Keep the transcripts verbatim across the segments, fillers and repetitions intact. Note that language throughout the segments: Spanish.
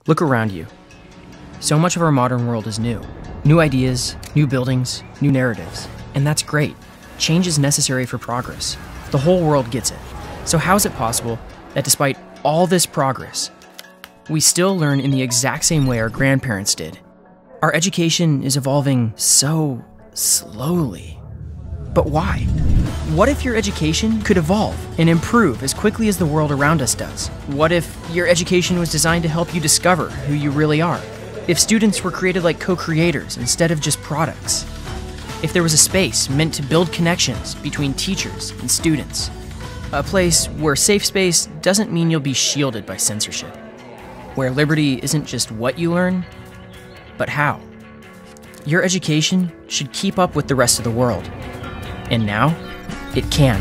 Look around you. So much of our modern world is new. New ideas, new buildings, new narratives. And that's great. Change is necessary for progress. The whole world gets it. So how is it possible that despite all this progress, we still learn in the exact same way our grandparents did? Our education is evolving so slowly. But why? What if your education could evolve and improve as quickly as the world around us does? What if your education was designed to help you discover who you really are? If students were created like co-creators instead of just products? If there was a space meant to build connections between teachers and students? A place where safe space doesn't mean you'll be shielded by censorship. Where liberty isn't just what you learn, but how. Your education should keep up with the rest of the world. And now, it can.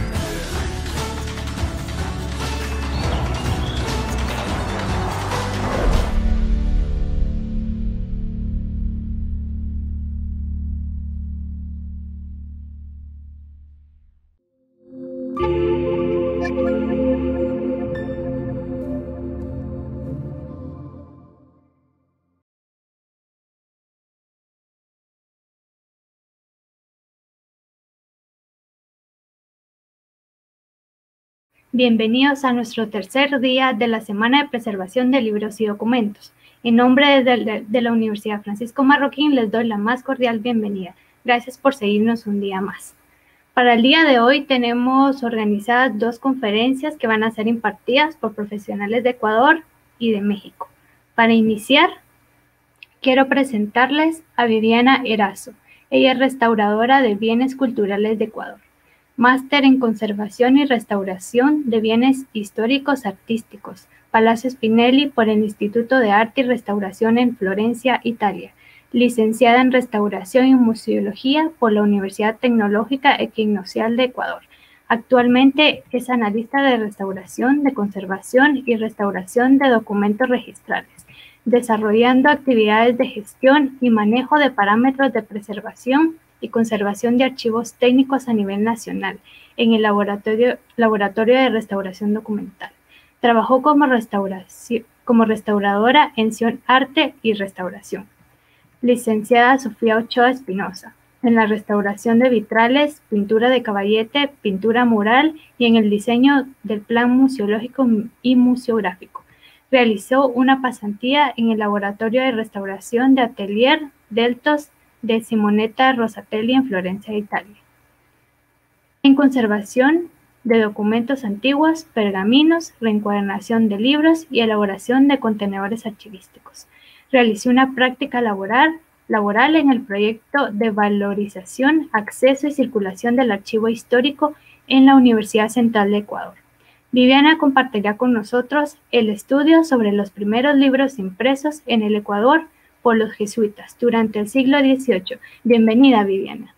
Bienvenidos a nuestro tercer día de la Semana de Preservación de Libros y Documentos. En nombre de, de, de la Universidad Francisco Marroquín les doy la más cordial bienvenida. Gracias por seguirnos un día más. Para el día de hoy tenemos organizadas dos conferencias que van a ser impartidas por profesionales de Ecuador y de México. Para iniciar, quiero presentarles a Viviana Erazo. Ella es restauradora de bienes culturales de Ecuador. Máster en Conservación y Restauración de Bienes Históricos Artísticos, Palacio Spinelli por el Instituto de Arte y Restauración en Florencia, Italia. Licenciada en Restauración y Museología por la Universidad Tecnológica Equinoccial de Ecuador. Actualmente es analista de restauración, de conservación y restauración de documentos registrales, desarrollando actividades de gestión y manejo de parámetros de preservación y conservación de archivos técnicos a nivel nacional en el Laboratorio, Laboratorio de Restauración Documental. Trabajó como, restauración, como restauradora en Sion Arte y Restauración. Licenciada Sofía Ochoa Espinosa, en la restauración de vitrales, pintura de caballete, pintura mural y en el diseño del plan museológico y museográfico. Realizó una pasantía en el Laboratorio de Restauración de Atelier Deltos de Simonetta Rosatelli en Florencia, Italia. En conservación de documentos antiguos, pergaminos, reencuadernación de libros y elaboración de contenedores archivísticos. Realizó una práctica laboral, laboral en el proyecto de valorización, acceso y circulación del archivo histórico en la Universidad Central de Ecuador. Viviana compartirá con nosotros el estudio sobre los primeros libros impresos en el Ecuador por los jesuitas durante el siglo dieciocho. Bienvenida, Viviana.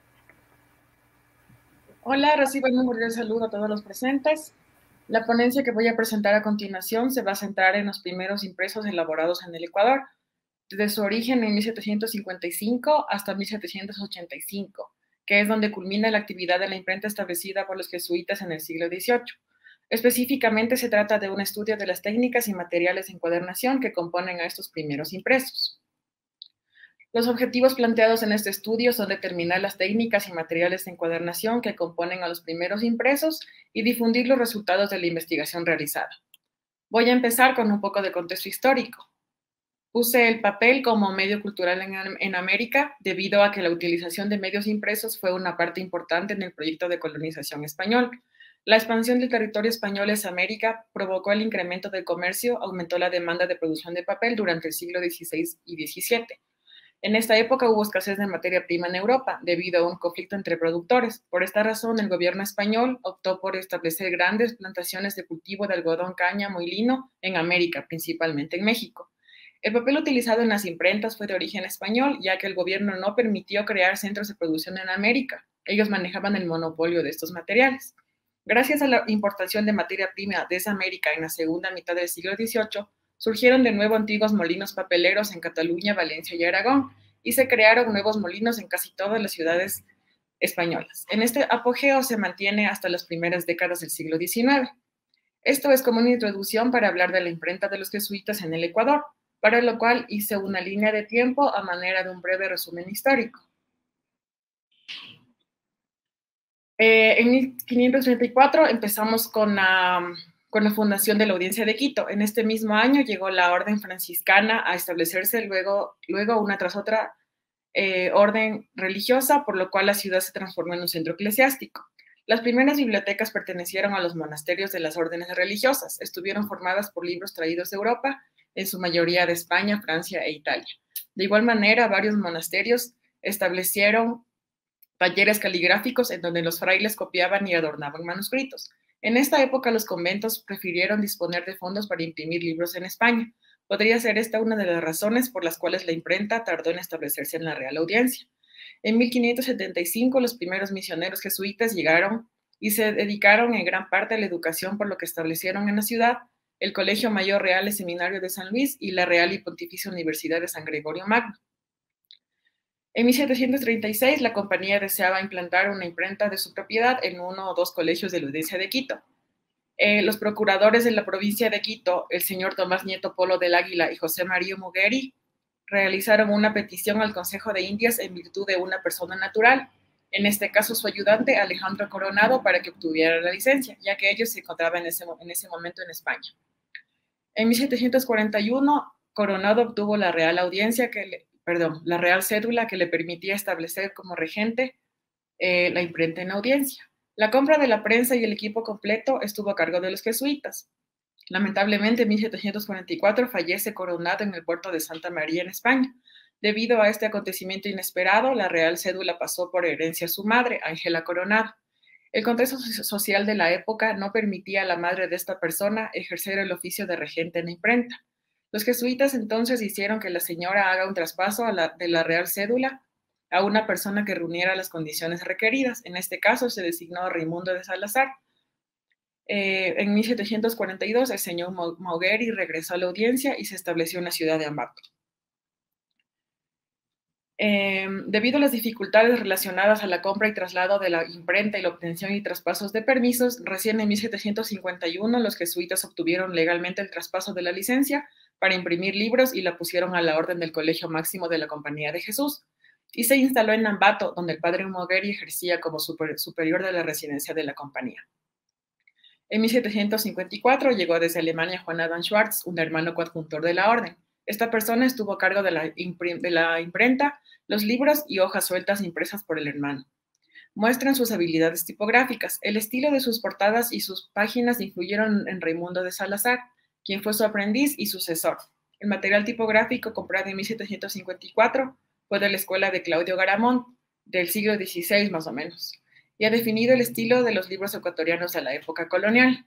Hola, recibo un cordial saludo a todos los presentes. La ponencia que voy a presentar a continuación se va a centrar en los primeros impresos elaborados en el Ecuador, desde su origen en mil setecientos cincuenta y cinco hasta mil setecientos ochenta y cinco, que es donde culmina la actividad de la imprenta establecida por los jesuitas en el siglo dieciocho. Específicamente se trata de un estudio de las técnicas y materiales de encuadernación que componen a estos primeros impresos. Los objetivos planteados en este estudio son determinar las técnicas y materiales de encuadernación que componen a los primeros impresos y difundir los resultados de la investigación realizada. Voy a empezar con un poco de contexto histórico. Puse el papel como medio cultural en, en América debido a que la utilización de medios impresos fue una parte importante en el proyecto de colonización español. La expansión del territorio español hacia América provocó el incremento del comercio, aumentó la demanda de producción de papel durante el siglo dieciséis y diecisiete. En esta época hubo escasez de materia prima en Europa debido a un conflicto entre productores. Por esta razón, el gobierno español optó por establecer grandes plantaciones de cultivo de algodón, cáñamo y lino en América, principalmente en México. El papel utilizado en las imprentas fue de origen español, ya que el gobierno no permitió crear centros de producción en América. Ellos manejaban el monopolio de estos materiales. Gracias a la importación de materia prima desde América en la segunda mitad del siglo dieciocho, surgieron de nuevo antiguos molinos papeleros en Cataluña, Valencia y Aragón, y se crearon nuevos molinos en casi todas las ciudades españolas. En este apogeo se mantiene hasta las primeras décadas del siglo diecinueve. Esto es como una introducción para hablar de la imprenta de los jesuitas en el Ecuador. para lo cual hice una línea de tiempo a manera de un breve resumen histórico. Eh, en mil quinientos treinta y cuatro empezamos con la, con la fundación de la Audiencia de Quito. En este mismo año llegó la orden franciscana a establecerse, luego, luego una tras otra eh, orden religiosa, por lo cual la ciudad se transformó en un centro eclesiástico. Las primeras bibliotecas pertenecieron a los monasterios de las órdenes religiosas. Estuvieron formadas por libros traídos de Europa, en su mayoría de España, Francia e Italia. De igual manera, varios monasterios establecieron talleres caligráficos en donde los frailes copiaban y adornaban manuscritos. En esta época, los conventos prefirieron disponer de fondos para imprimir libros en España. Podría ser esta una de las razones por las cuales la imprenta tardó en establecerse en la Real Audiencia. En mil quinientos setenta y cinco, los primeros misioneros jesuitas llegaron y se dedicaron en gran parte a la educación, por lo que establecieron en la ciudad el Colegio Mayor Real y Seminario de San Luis y la Real y Pontificia Universidad de San Gregorio Magno. En mil setecientos treinta y seis, la compañía deseaba implantar una imprenta de su propiedad en uno o dos colegios de la Audiencia de Quito. Eh, los procuradores de la provincia de Quito, el señor Tomás Nieto Polo del Águila y José María Mugueri, realizaron una petición al Consejo de Indias en virtud de una persona natural, en este caso su ayudante Alejandro Coronado, para que obtuviera la licencia, ya que ellos se encontraban en ese, en ese momento en España. En mil setecientos cuarenta y uno, Coronado obtuvo la Real Audiencia que le, perdón, la Real Cédula que le permitía establecer como regente eh, la imprenta en audiencia. La compra de la prensa y el equipo completo estuvo a cargo de los jesuitas. Lamentablemente, en mil setecientos cuarenta y cuatro fallece Coronado en el puerto de Santa María, en España. Debido a este acontecimiento inesperado, la Real Cédula pasó por herencia a su madre, Ángela Coronado. El contexto social de la época no permitía a la madre de esta persona ejercer el oficio de regente en la imprenta. Los jesuitas entonces hicieron que la señora haga un traspaso a la, de la Real Cédula a una persona que reuniera las condiciones requeridas. En este caso se designó a Raimundo de Salazar. Eh, en mil setecientos cuarenta y dos el señor Mugueri regresó a la audiencia y se estableció en la ciudad de Ambato. Eh, debido a las dificultades relacionadas a la compra y traslado de la imprenta y la obtención y traspasos de permisos, recién en mil setecientos cincuenta y uno los jesuitas obtuvieron legalmente el traspaso de la licencia para imprimir libros y la pusieron a la orden del Colegio Máximo de la Compañía de Jesús, y se instaló en Ambato, donde el padre Mugueri ejercía como super, superior de la residencia de la compañía. En mil setecientos cincuenta y cuatro llegó desde Alemania Juan Adam Schwartz, un hermano coadjuntor de la orden. Esta persona estuvo a cargo de la, de la imprenta, los libros y hojas sueltas impresas por el hermano. Muestran sus habilidades tipográficas. El estilo de sus portadas y sus páginas influyeron en Raimundo de Salazar, quien fue su aprendiz y sucesor. El material tipográfico comprado en mil setecientos cincuenta y cuatro fue de la escuela de Claudio Garamond, del siglo dieciséis más o menos, y ha definido el estilo de los libros ecuatorianos de la época colonial.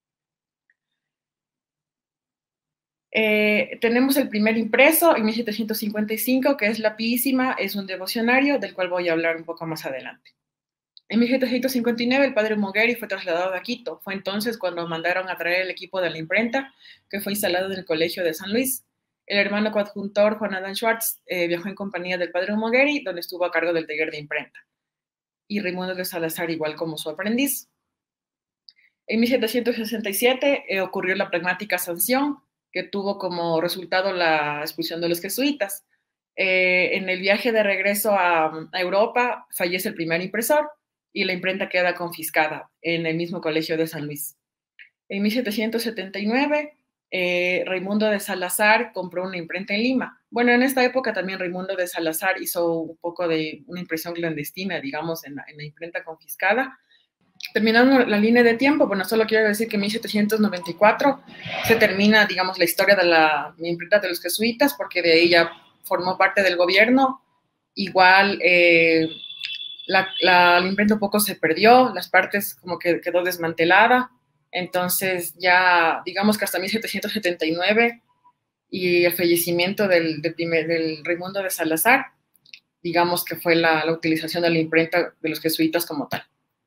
Eh, tenemos el primer impreso en mil setecientos cincuenta y cinco, que es La Piísima, es un devocionario del cual voy a hablar un poco más adelante. En mil setecientos cincuenta y nueve el padre Mugueri fue trasladado a Quito. Fue entonces cuando mandaron a traer el equipo de la imprenta, que fue instalado en el Colegio de San Luis. El hermano coadjuntor Juan Adam Schwartz eh, viajó en compañía del padre Mugueri, donde estuvo a cargo del taller de imprenta. Y Raimundo de Salazar igual como su aprendiz. En mil setecientos sesenta y siete eh, ocurrió la pragmática sanción, que tuvo como resultado la expulsión de los jesuitas. Eh, en el viaje de regreso a, a Europa fallece el primer impresor y la imprenta queda confiscada en el mismo Colegio de San Luis. En mil setecientos setenta y nueve, eh, Raimundo de Salazar compró una imprenta en Lima. Bueno, en esta época también Raimundo de Salazar hizo un poco de una impresión clandestina, digamos, en la, en la imprenta confiscada. Terminando la línea de tiempo, bueno, solo quiero decir que en mil setecientos noventa y cuatro se termina, digamos, la historia de la imprenta de los jesuitas, porque de ahí ya formó parte del gobierno. Igual eh, la, la, la imprenta un poco se perdió, las partes como que quedó desmantelada, entonces ya, digamos que hasta mil setecientos setenta y nueve y el fallecimiento del, del, primer, del Raimundo de Salazar, digamos que fue la, la utilización de la imprenta de los jesuitas como tal.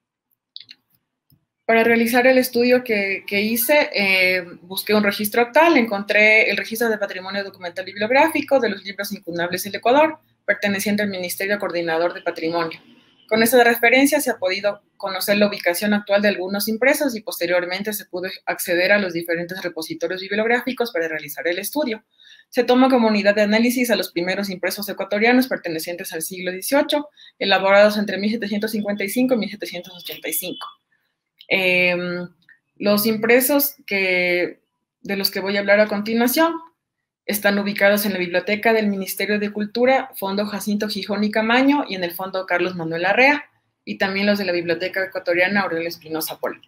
Para realizar el estudio que, que hice, eh, busqué un registro actual, encontré el registro de patrimonio documental y bibliográfico de los libros incunnables del Ecuador, perteneciente al Ministerio Coordinador de Patrimonio. Con esta referencia se ha podido conocer la ubicación actual de algunos impresos y posteriormente se pudo acceder a los diferentes repositorios bibliográficos para realizar el estudio. Se toma como unidad de análisis a los primeros impresos ecuatorianos pertenecientes al siglo dieciocho, elaborados entre mil setecientos cincuenta y cinco y mil setecientos ochenta y cinco. Eh, los impresos que, de los que voy a hablar a continuación están ubicados en la Biblioteca del Ministerio de Cultura, Fondo Jacinto Gijón y Camaño, y en el Fondo Carlos Manuel Arrea, y también los de la Biblioteca Ecuatoriana Aurelio Espinosa Polo.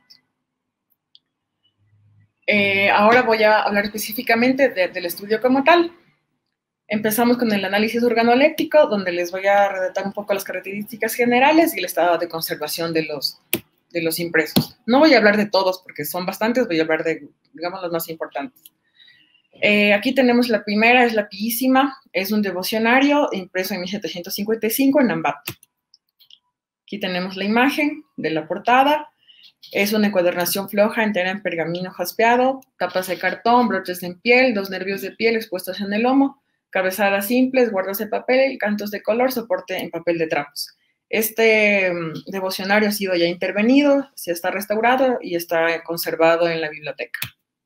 Eh, ahora voy a hablar específicamente de, del estudio como tal. Empezamos con el análisis organoléptico, donde les voy a redactar un poco las características generales y el estado de conservación de los, de los impresos. No voy a hablar de todos, porque son bastantes, voy a hablar de, digamos, los más importantes. Eh, aquí tenemos la primera, es la Píísima, es un devocionario impreso en mil setecientos cincuenta y cinco en Ambato. Aquí tenemos la imagen de la portada, es una encuadernación floja entera en pergamino jaspeado, tapas de cartón, broches en piel, dos nervios de piel expuestos en el lomo, cabezadas simples, guardas de papel, cantos de color, soporte en papel de trapos. Este um, devocionario ha sido ya intervenido, se está restaurado y está conservado en la biblioteca.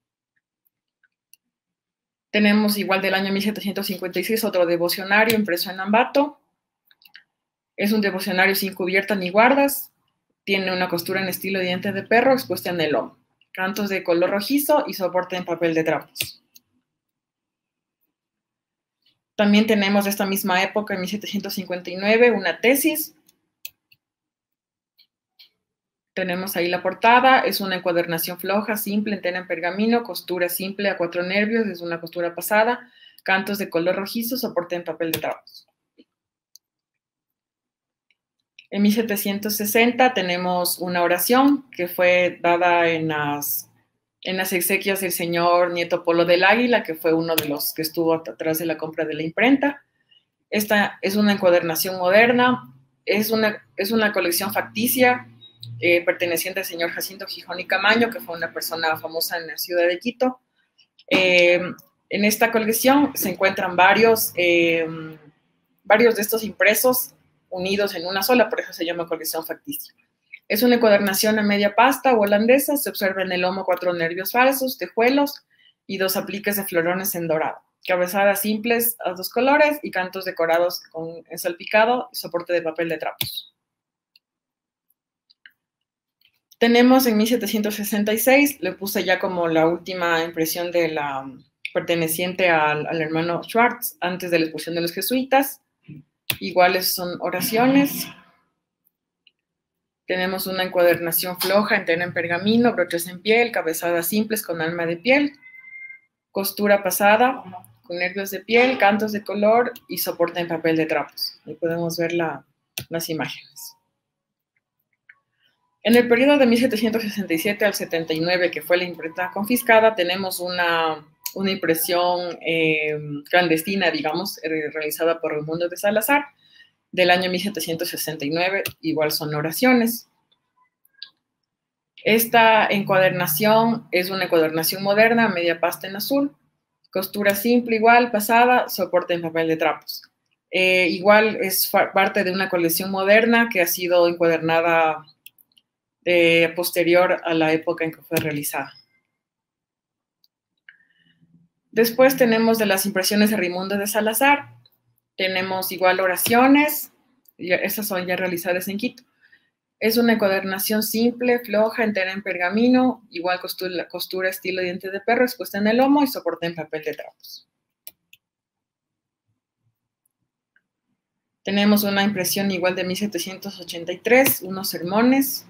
Tenemos igual del año mil setecientos cincuenta y seis otro devocionario impreso en Ambato. Es un devocionario sin cubierta ni guardas. Tiene una costura en estilo diente de perro expuesta en el lomo. Cantos de color rojizo y soporte en papel de trapos. También tenemos de esta misma época, en mil setecientos cincuenta y nueve, una tesis. Tenemos ahí la portada, es una encuadernación floja, simple, entera en pergamino, costura simple a cuatro nervios, es una costura pasada, cantos de color rojizo, soporte en papel de trapos. En mil setecientos sesenta tenemos una oración que fue dada en las, en las exequias del señor Nieto Polo del Águila, que fue uno de los que estuvo atrás de la compra de la imprenta. Esta es una encuadernación moderna, es una, es una colección facticia, Eh, perteneciente al señor Jacinto Gijón y Camaño, que fue una persona famosa en la ciudad de Quito. Eh, en esta colección se encuentran varios, eh, varios de estos impresos unidos en una sola, por eso se llama colección facticia. Es una encuadernación a media pasta o holandesa, se observa en el lomo cuatro nervios falsos, tejuelos y dos apliques de florones en dorado, cabezadas simples a dos colores y cantos decorados con salpicado y soporte de papel de trapos. Tenemos en mil setecientos sesenta y seis, le puse ya como la última impresión de la perteneciente al, al hermano Schwartz, antes de la expulsión de los jesuitas. Iguales son oraciones. Tenemos una encuadernación floja, entera en pergamino, broches en piel, cabezadas simples con alma de piel, costura pasada, con nervios de piel, cantos de color y soporte en papel de trapos. Ahí podemos ver la, las imágenes. En el periodo de mil setecientos sesenta y siete al setenta y nueve, que fue la imprenta confiscada, tenemos una, una impresión eh, clandestina, digamos, eh, realizada por Raimundo de Salazar, del año mil setecientos sesenta y nueve, igual son oraciones. Esta encuadernación es una encuadernación moderna, media pasta en azul, costura simple igual, pasada, soporte en papel de trapos. Eh, igual es parte de una colección moderna que ha sido encuadernada Eh, posterior a la época en que fue realizada. Después tenemos de las impresiones de Raimundo de Salazar, tenemos igual oraciones, y esas son ya realizadas en Quito. Es una encuadernación simple, floja, entera en pergamino, igual costura, costura estilo diente de perro, expuesta en el lomo y soporte en papel de trapos. Tenemos una impresión igual de mil setecientos ochenta y tres, unos sermones,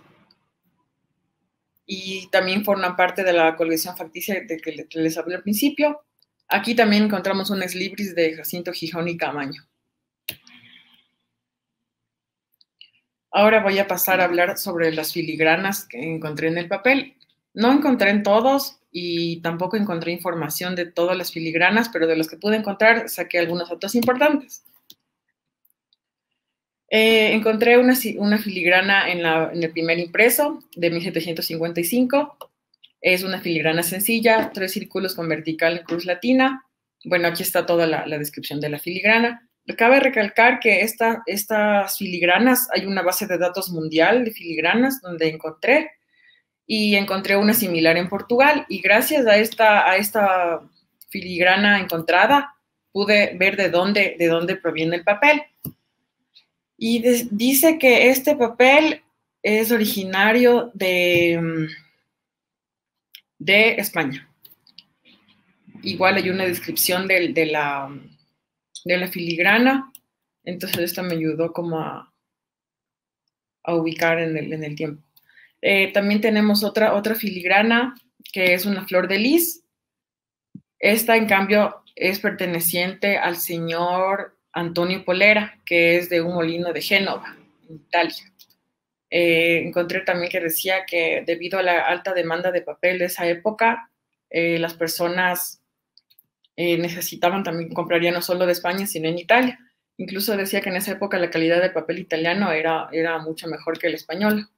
y también forman parte de la colección facticia de que les hablé al principio. Aquí también encontramos un ex libris de Jacinto Gijón y Camaño. Ahora voy a pasar a hablar sobre las filigranas que encontré en el papel. No encontré en todos y tampoco encontré información de todas las filigranas, pero de los que pude encontrar saqué algunos datos importantes. Eh, encontré una, una filigrana en, la, en el primer impreso de mil setecientos cincuenta y cinco. Es una filigrana sencilla, tres círculos con vertical cruz latina. Bueno, aquí está toda la, la descripción de la filigrana. Cabe recalcar que esta, estas filigranas, hay una base de datos mundial de filigranas donde encontré, y encontré una similar en Portugal, y gracias a esta, a esta filigrana encontrada, pude ver de dónde, de dónde proviene el papel. Y de, dice que este papel es originario de, de España. Igual hay una descripción de, de la... de la filigrana, entonces esto me ayudó como a, a ubicar en el, en el tiempo. Eh, también tenemos otra, otra filigrana que es una flor de lis. Esta, en cambio, es perteneciente al señor Antonio Polera, que es de un molino de Génova, en Italia. Eh, encontré también que decía que debido a la alta demanda de papel de esa época, eh, las personas Eh, necesitaban también, compraría no solo de España, sino en Italia. Incluso decía que en esa época la calidad del papel italiano era, era mucho mejor que el español.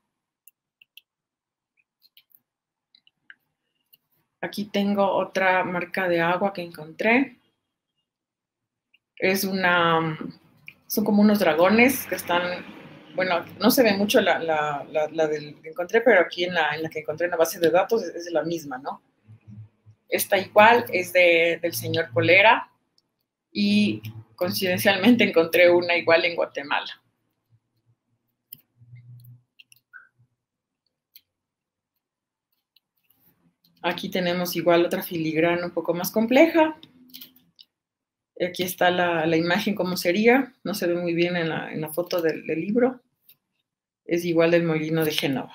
Aquí tengo otra marca de agua que encontré. Es una, son como unos dragones que están, bueno, no se ve mucho la, la, la, la del que encontré, pero aquí en la, en la que encontré en la base de datos es, es la misma, ¿no? Esta igual es de, del señor Polera, y coincidencialmente encontré una igual en Guatemala. Aquí tenemos igual otra filigrana un poco más compleja. Aquí está la, la imagen como sería, no se ve muy bien en la, en la foto del, del libro. Es igual del molino de Génova.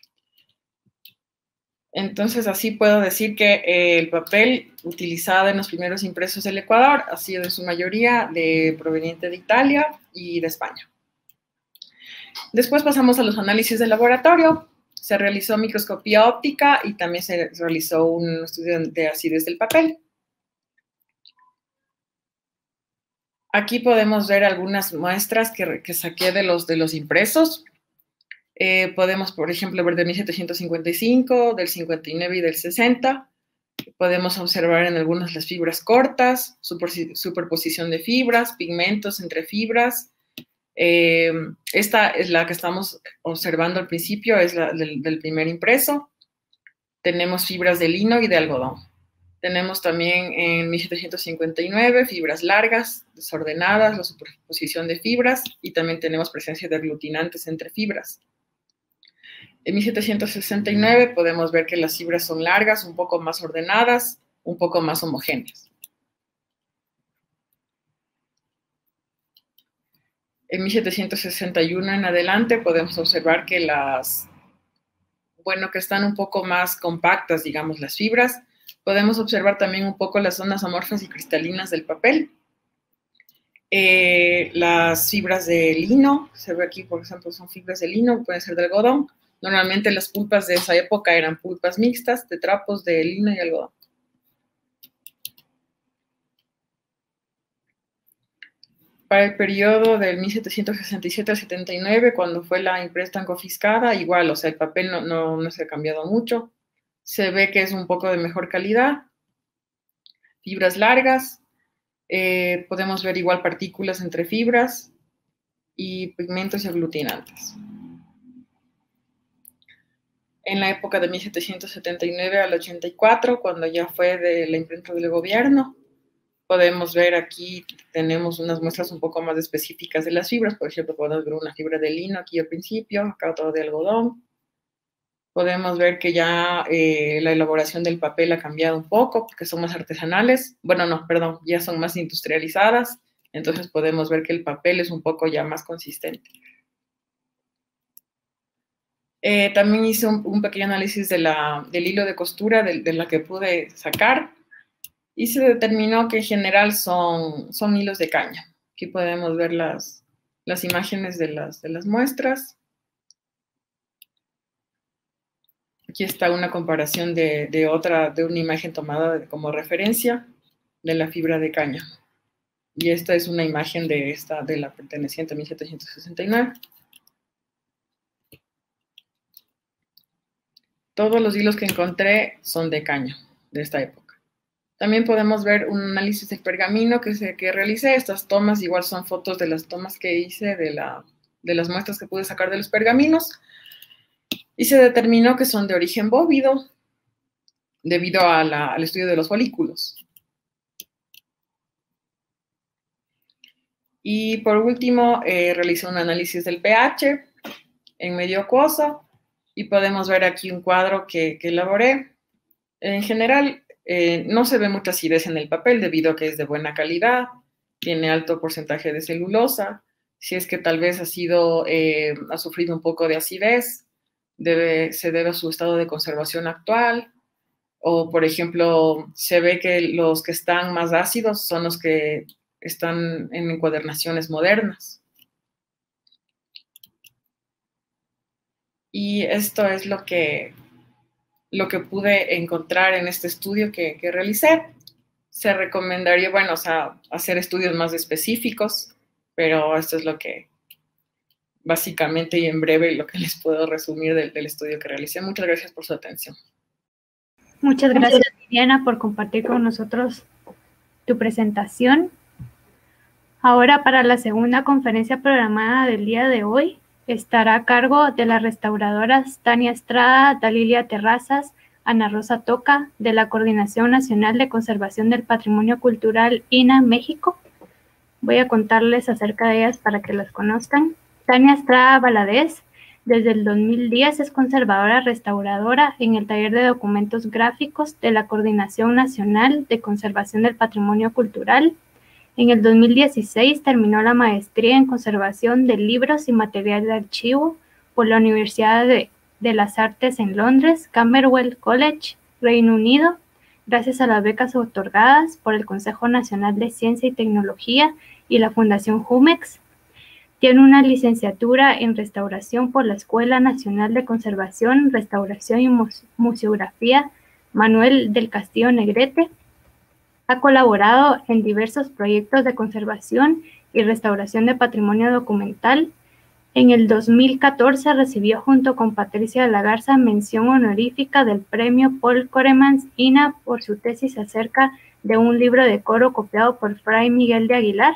Entonces, así puedo decir que eh, el papel utilizado en los primeros impresos del Ecuador ha sido en su mayoría de, proveniente de Italia y de España. Después pasamos a los análisis de laboratorio. Se realizó microscopía óptica y también se realizó un estudio de acidez del papel. Aquí podemos ver algunas muestras que, que saqué de los, de los impresos. Eh, podemos, por ejemplo, ver de mil setecientos cincuenta y cinco, del cincuenta y nueve y del sesenta. Podemos observar en algunas las fibras cortas, super, superposición de fibras, pigmentos entre fibras. Eh, esta es la que estamos observando al principio, es la del, del primer impreso. Tenemos fibras de lino y de algodón. Tenemos también en mil setecientos cincuenta y nueve fibras largas, desordenadas, la superposición de fibras, y también tenemos presencia de aglutinantes entre fibras. En mil setecientos sesenta y nueve podemos ver que las fibras son largas, un poco más ordenadas, un poco más homogéneas. En mil setecientos sesenta y uno en adelante podemos observar que las, bueno, que están un poco más compactas, digamos, las fibras. Podemos observar también un poco las zonas amorfas y cristalinas del papel. Eh, las fibras de lino, se ve aquí, por ejemplo, son fibras de lino, pueden ser de algodón. Normalmente las pulpas de esa época eran pulpas mixtas de trapos de lino y algodón. Para el periodo del mil setecientos sesenta y siete al setenta y nueve, cuando fue la imprenta confiscada, igual, o sea, el papel no, no, no se ha cambiado mucho. Se ve que es un poco de mejor calidad. Fibras largas. Eh, podemos ver igual partículas entre fibras y pigmentos y aglutinantes. En la época de mil setecientos setenta y nueve al ochenta y cuatro, cuando ya fue de la imprenta del gobierno, podemos ver aquí, tenemos unas muestras un poco más específicas de las fibras. Por ejemplo, podemos ver una fibra de lino aquí al principio, acá otra de algodón. Podemos ver que ya eh, la elaboración del papel ha cambiado un poco, porque son más artesanales. Bueno, no, perdón, ya son más industrializadas. Entonces podemos ver que el papel es un poco ya más consistente. Eh, también hice un, un pequeño análisis de la, del hilo de costura de, de la que pude sacar, y se determinó que en general son, son hilos de caña. Aquí podemos ver las, las imágenes de las, de las muestras. Aquí está una comparación de, de otra, de una imagen tomada de, como referencia de la fibra de caña. Y esta es una imagen de esta, de la perteneciente a mil setecientos sesenta y nueve. Todos los hilos que encontré son de caña, de esta época. También podemos ver un análisis del pergamino que, se, que realicé. Estas tomas igual son fotos de las tomas que hice de, la, de las muestras que pude sacar de los pergaminos. Y se determinó que son de origen bóvido debido a la, al estudio de los folículos. Y por último, eh, realicé un análisis del pH en medio acuoso y podemos ver aquí un cuadro que, que elaboré. En general, eh, no se ve mucha acidez en el papel debido a que es de buena calidad, tiene alto porcentaje de celulosa. Si es que tal vez ha, sido, eh, ha sufrido un poco de acidez, debe, se debe a su estado de conservación actual. O, por ejemplo, se ve que los que están más ácidos son los que están en encuadernaciones modernas. Y esto es lo que, lo que pude encontrar en este estudio que, que realicé. Se recomendaría, bueno, o sea, hacer estudios más específicos, pero esto es lo que básicamente y en breve lo que les puedo resumir del, del estudio que realicé. Muchas gracias por su atención. Muchas gracias, Viviana, por compartir con nosotros tu presentación. Ahora, para la segunda conferencia programada del día de hoy, estará a cargo de las restauradoras Tania Estrada, Dalilia Terrazas, Ana Rosa Toca, de la Coordinación Nacional de Conservación del Patrimonio Cultural I N A México. Voy a contarles acerca de ellas para que las conozcan. Tania Estrada Valadez, desde el dos mil diez es conservadora restauradora en el taller de documentos gráficos de la Coordinación Nacional de Conservación del Patrimonio Cultural. En el dos mil dieciséis terminó la maestría en conservación de libros y material de archivo por la Universidad de, de las Artes en Londres, Camberwell College, Reino Unido, gracias a las becas otorgadas por el Consejo Nacional de Ciencia y Tecnología y la Fundación Jumex. Tiene una licenciatura en restauración por la Escuela Nacional de Conservación, Restauración y Museografía Manuel del Castillo Negrete. Ha colaborado en diversos proyectos de conservación y restauración de patrimonio documental. En el dos mil catorce recibió junto con Patricia de la Garza mención honorífica del premio Paul Coremans I N A por su tesis acerca de un libro de coro copiado por Fray Miguel de Aguilar.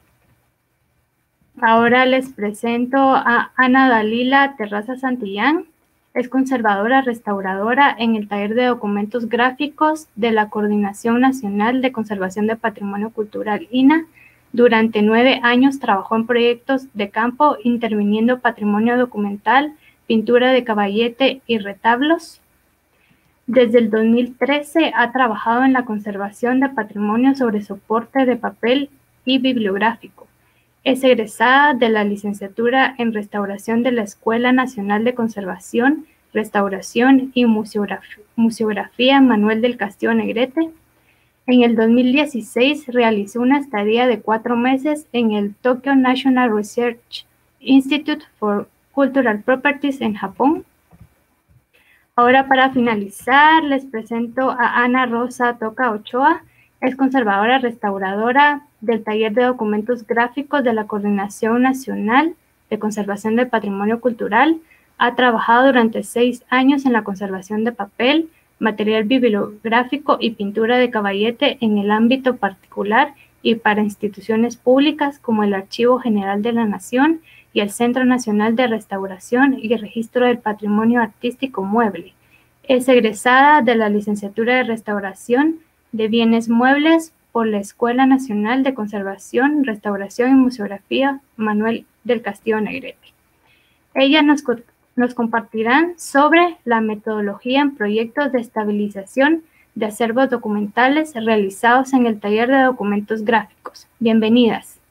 Ahora les presento a Ana Dalila Terrazas Santillán. Es conservadora restauradora en el taller de documentos gráficos de la Coordinación Nacional de Conservación de Patrimonio Cultural I N A. Durante nueve años trabajó en proyectos de campo interviniendo patrimonio documental, pintura de caballete y retablos. Desde el dos mil trece ha trabajado en la conservación de patrimonio sobre soporte de papel y bibliográfico. Es egresada de la licenciatura en Restauración de la Escuela Nacional de Conservación, Restauración y Museografía, Museografía Manuel del Castillo Negrete. En el dos mil dieciséis realizó una estadía de cuatro meses en el Tokyo National Research Institute for Cultural Properties en Japón. Ahora, para finalizar, les presento a Ana Rosa Toca Ochoa. Es conservadora restauradora del taller de documentos gráficos de la Coordinación Nacional de Conservación del Patrimonio Cultural. Ha trabajado durante seis años en la conservación de papel, material bibliográfico y pintura de caballete en el ámbito particular y para instituciones públicas como el Archivo General de la Nación y el Centro Nacional de Restauración y Registro del Patrimonio Artístico Mueble. Es egresada de la licenciatura de Restauración de Bienes Muebles por la Escuela Nacional de Conservación, Restauración y Museografía Manuel del Castillo Negrete. Ellas nos, nos compartirán sobre la metodología en proyectos de estabilización de acervos documentales realizados en el taller de documentos gráficos. Bienvenidas.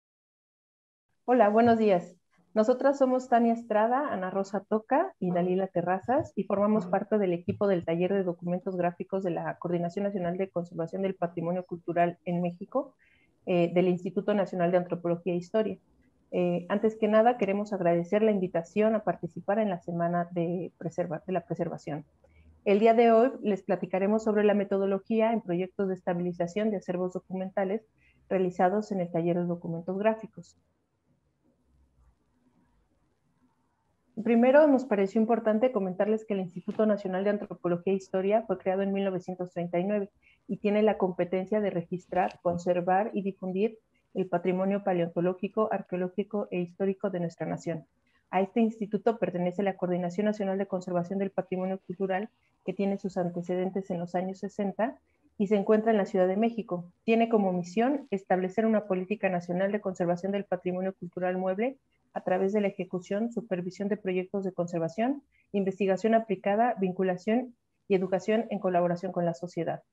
Hola, buenos días. Nosotras somos Tania Estrada, Ana Rosa Toca y Dalila Terrazas y formamos parte del equipo del taller de documentos gráficos de la Coordinación Nacional de Conservación del Patrimonio Cultural en México, eh, del Instituto Nacional de Antropología e Historia. Eh, antes que nada, queremos agradecer la invitación a participar en la Semana de, Preserva- de la Preservación. El día de hoy les platicaremos sobre la metodología en proyectos de estabilización de acervos documentales realizados en el taller de documentos gráficos. primero, nos pareció importante comentarles que el Instituto Nacional de Antropología e Historia fue creado en mil novecientos treinta y nueve y tiene la competencia de registrar, conservar y difundir el patrimonio paleontológico, arqueológico e histórico de nuestra nación. A este instituto pertenece la Coordinación Nacional de Conservación del Patrimonio Cultural, que tiene sus antecedentes en los años sesenta y se encuentra en la Ciudad de México. Tiene como misión establecer una política nacional de conservación del patrimonio cultural mueble a través de la ejecución, supervisión de proyectos de conservación, investigación aplicada, vinculación y educación en colaboración con la sociedad.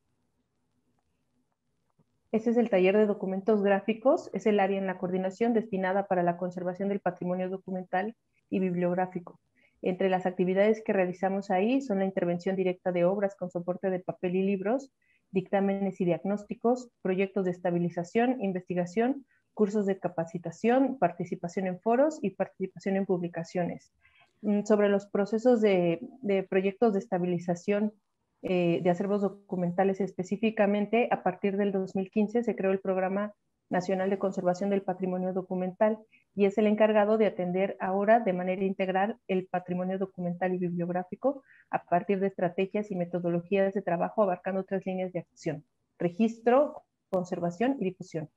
Este es el taller de documentos gráficos, es el área en la coordinación destinada para la conservación del patrimonio documental y bibliográfico. Entre las actividades que realizamos ahí son la intervención directa de obras con soporte de papel y libros, dictámenes y diagnósticos, proyectos de estabilización, investigación, cursos de capacitación, participación en foros y participación en publicaciones. Sobre los procesos de, de proyectos de estabilización eh, de acervos documentales específicamente, a partir del dos mil quince se creó el Programa Nacional de Conservación del Patrimonio Documental y es el encargado de atender ahora de manera integral el patrimonio documental y bibliográfico a partir de estrategias y metodologías de trabajo abarcando tres líneas de acción: registro, conservación y difusión.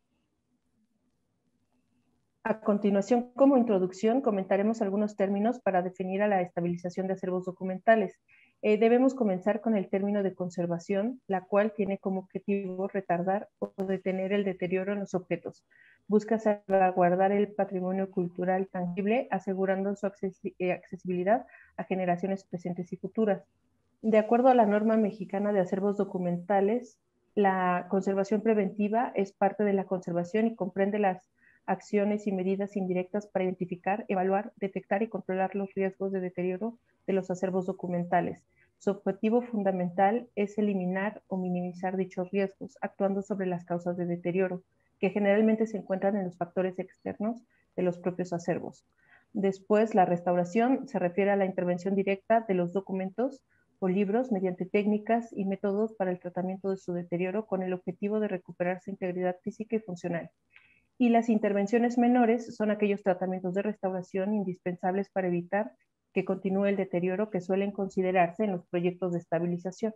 A continuación, como introducción, comentaremos algunos términos para definir a la estabilización de acervos documentales. Eh, debemos comenzar con el término de conservación, la cual tiene como objetivo retardar o detener el deterioro en los objetos. Busca salvaguardar el patrimonio cultural tangible, asegurando su accesibilidad a generaciones presentes y futuras. De acuerdo a la norma mexicana de acervos documentales, la conservación preventiva es parte de la conservación y comprende las acciones y medidas indirectas para identificar, evaluar, detectar y controlar los riesgos de deterioro de los acervos documentales. Su objetivo fundamental es eliminar o minimizar dichos riesgos, actuando sobre las causas de deterioro, que generalmente se encuentran en los factores externos de los propios acervos. Después, la restauración se refiere a la intervención directa de los documentos o libros mediante técnicas y métodos para el tratamiento de su deterioro con el objetivo de recuperar su integridad física y funcional. Y las intervenciones menores son aquellos tratamientos de restauración indispensables para evitar que continúe el deterioro que suelen considerarse en los proyectos de estabilización.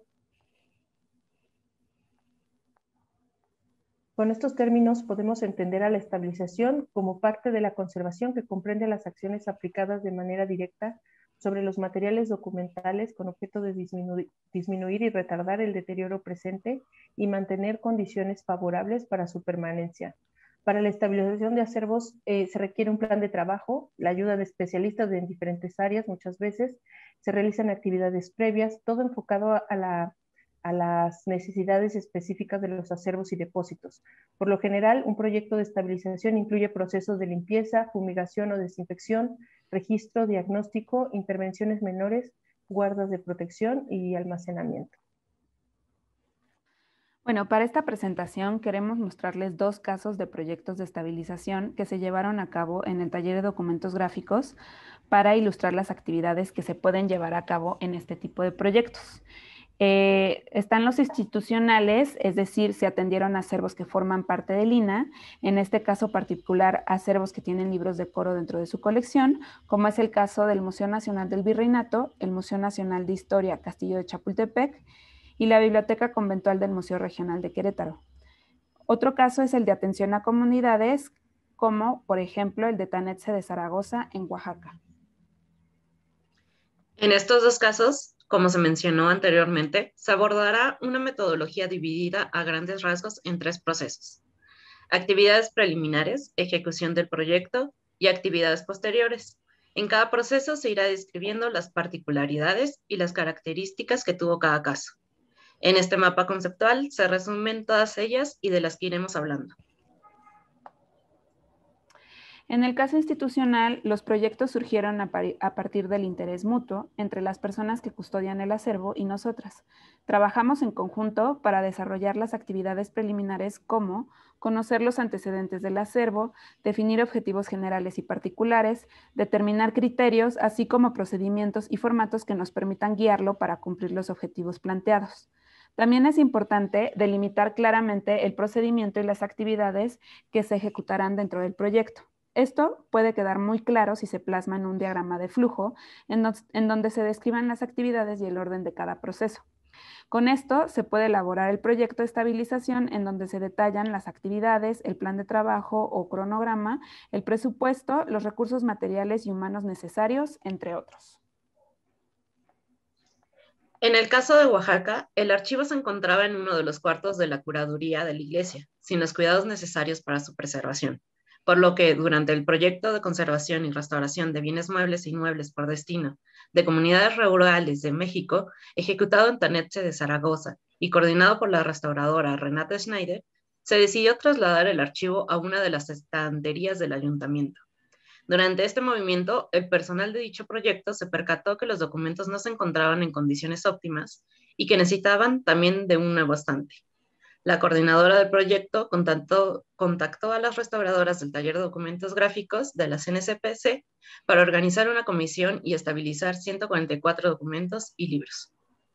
Con estos términos podemos entender a la estabilización como parte de la conservación que comprende las acciones aplicadas de manera directa sobre los materiales documentales con objeto de disminu- disminuir y retardar el deterioro presente y mantener condiciones favorables para su permanencia. Para la estabilización de acervos eh, se requiere un plan de trabajo, la ayuda de especialistas en diferentes áreas muchas veces, se realizan actividades previas, todo enfocado a, a, la, a las necesidades específicas de los acervos y depósitos. Por lo general, un proyecto de estabilización incluye procesos de limpieza, fumigación o desinfección, registro, diagnóstico, intervenciones menores, guardas de protección y almacenamiento. Bueno, para esta presentación queremos mostrarles dos casos de proyectos de estabilización que se llevaron a cabo en el taller de documentos gráficos para ilustrar las actividades que se pueden llevar a cabo en este tipo de proyectos. Eh, están los institucionales, es decir, se atendieron acervos que forman parte del I N A, en este caso particular acervos que tienen libros de coro dentro de su colección, como es el caso del Museo Nacional del Virreinato, el Museo Nacional de Historia Castillo de Chapultepec, y la Biblioteca Conventual del Museo Regional de Querétaro. Otro caso es el de atención a comunidades, como por ejemplo el de Tanetse de Zaragoza en Oaxaca. En estos dos casos, como se mencionó anteriormente, se abordará una metodología dividida a grandes rasgos en tres procesos: actividades preliminares, ejecución del proyecto y actividades posteriores. En cada proceso se irá describiendo las particularidades y las características que tuvo cada caso. En este mapa conceptual se resumen todas ellas y de las que iremos hablando. En el caso institucional, los proyectos surgieron a, a partir del interés mutuo entre las personas que custodian el acervo y nosotras. Trabajamos en conjunto para desarrollar las actividades preliminares como conocer los antecedentes del acervo, definir objetivos generales y particulares, determinar criterios, así como procedimientos y formatos que nos permitan guiarlo para cumplir los objetivos planteados. También es importante delimitar claramente el procedimiento y las actividades que se ejecutarán dentro del proyecto. Esto puede quedar muy claro si se plasma en un diagrama de flujo, en, do en donde se describan las actividades y el orden de cada proceso. Con esto se puede elaborar el proyecto de estabilización en donde se detallan las actividades, el plan de trabajo o cronograma, el presupuesto, los recursos materiales y humanos necesarios, entre otros. En el caso de Oaxaca, el archivo se encontraba en uno de los cuartos de la curaduría de la iglesia, sin los cuidados necesarios para su preservación, por lo que durante el proyecto de conservación y restauración de bienes muebles e inmuebles por destino de comunidades rurales de México, ejecutado en Tanetxe de Zaragoza y coordinado por la restauradora Renate Schneider, se decidió trasladar el archivo a una de las estanterías del ayuntamiento. Durante este movimiento, el personal de dicho proyecto se percató que los documentos no se encontraban en condiciones óptimas y que necesitaban también de un nuevo estante. La coordinadora del proyecto contactó, contactó a las restauradoras del taller de documentos gráficos de la C N C P C para organizar una comisión y estabilizar ciento cuarenta y cuatro documentos y libros.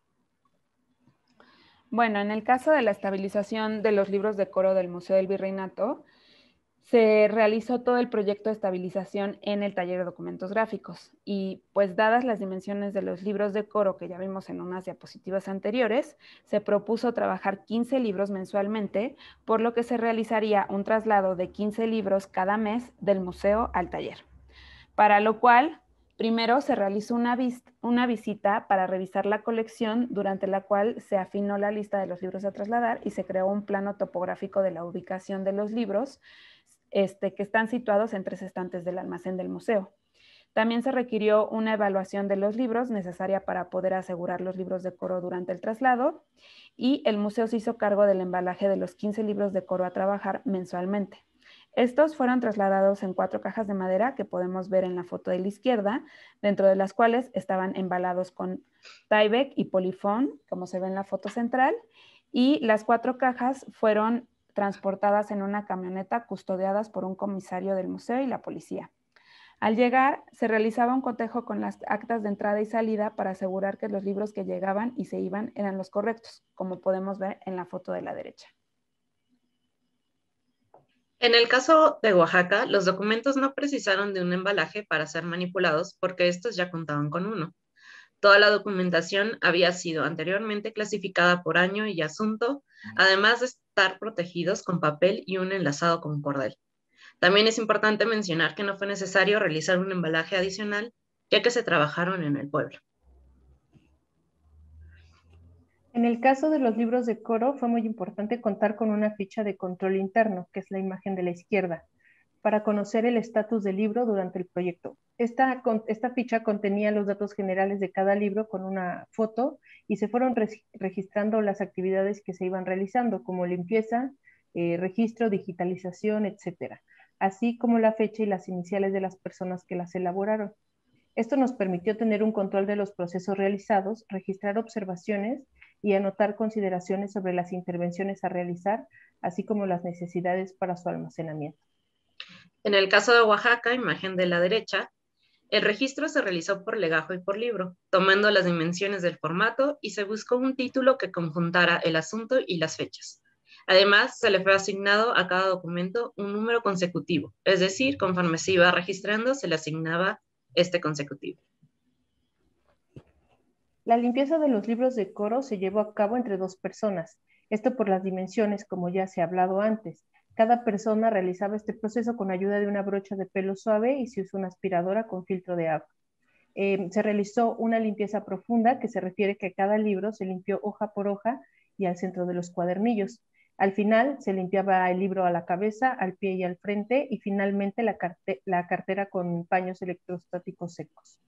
Bueno, en el caso de la estabilización de los libros de coro del Museo del Virreinato, se realizó todo el proyecto de estabilización en el taller de documentos gráficos y pues dadas las dimensiones de los libros de coro que ya vimos en unas diapositivas anteriores, se propuso trabajar quince libros mensualmente, por lo que se realizaría un traslado de quince libros cada mes del museo al taller. Para lo cual, primero se realizó una, vis una visita para revisar la colección, durante la cual se afinó la lista de los libros a trasladar y se creó un plano topográfico de la ubicación de los libros, Este, que están situados en tres estantes del almacén del museo. También se requirió una evaluación de los libros necesaria para poder asegurar los libros de coro durante el traslado y el museo se hizo cargo del embalaje de los quince libros de coro a trabajar mensualmente. Estos fueron trasladados en cuatro cajas de madera que podemos ver en la foto de la izquierda, dentro de las cuales estaban embalados con Tyvek y Polifón, como se ve en la foto central, y las cuatro cajas fueron transportadas en una camioneta custodiadas por un comisario del museo y la policía. Al llegar, se realizaba un cotejo con las actas de entrada y salida para asegurar que los libros que llegaban y se iban eran los correctos, como podemos ver en la foto de la derecha. En el caso de Oaxaca, los documentos no precisaron de un embalaje para ser manipulados porque estos ya contaban con uno. Toda la documentación había sido anteriormente clasificada por año y asunto, además de estar protegidos con papel y un enlazado con cordel. También es importante mencionar que no fue necesario realizar un embalaje adicional, ya que se trabajaron en el pueblo. En el caso de los libros de coro, fue muy importante contar con una ficha de control interno, que es la imagen de la izquierda, para conocer el estatus del libro durante el proyecto. Esta, esta ficha contenía los datos generales de cada libro con una foto y se fueron re registrando las actividades que se iban realizando, como limpieza, eh, registro, digitalización, etcétera, así como la fecha y las iniciales de las personas que las elaboraron. Esto nos permitió tener un control de los procesos realizados, registrar observaciones y anotar consideraciones sobre las intervenciones a realizar, así como las necesidades para su almacenamiento. En el caso de Oaxaca, imagen de la derecha, el registro se realizó por legajo y por libro, tomando las dimensiones del formato y se buscó un título que conjuntara el asunto y las fechas. Además, se le fue asignado a cada documento un número consecutivo, es decir, conforme se iba registrando, se le asignaba este consecutivo. La limpieza de los libros de coro se llevó a cabo entre dos personas, esto por las dimensiones, como ya se ha hablado antes. Cada persona realizaba este proceso con ayuda de una brocha de pelo suave y se usó una aspiradora con filtro de agua. Eh, se realizó una limpieza profunda, que se refiere que cada libro se limpió hoja por hoja y al centro de los cuadernillos. Al final se limpiaba el libro a la cabeza, al pie y al frente, y finalmente la, carte la cartera con paños electrostáticos secos.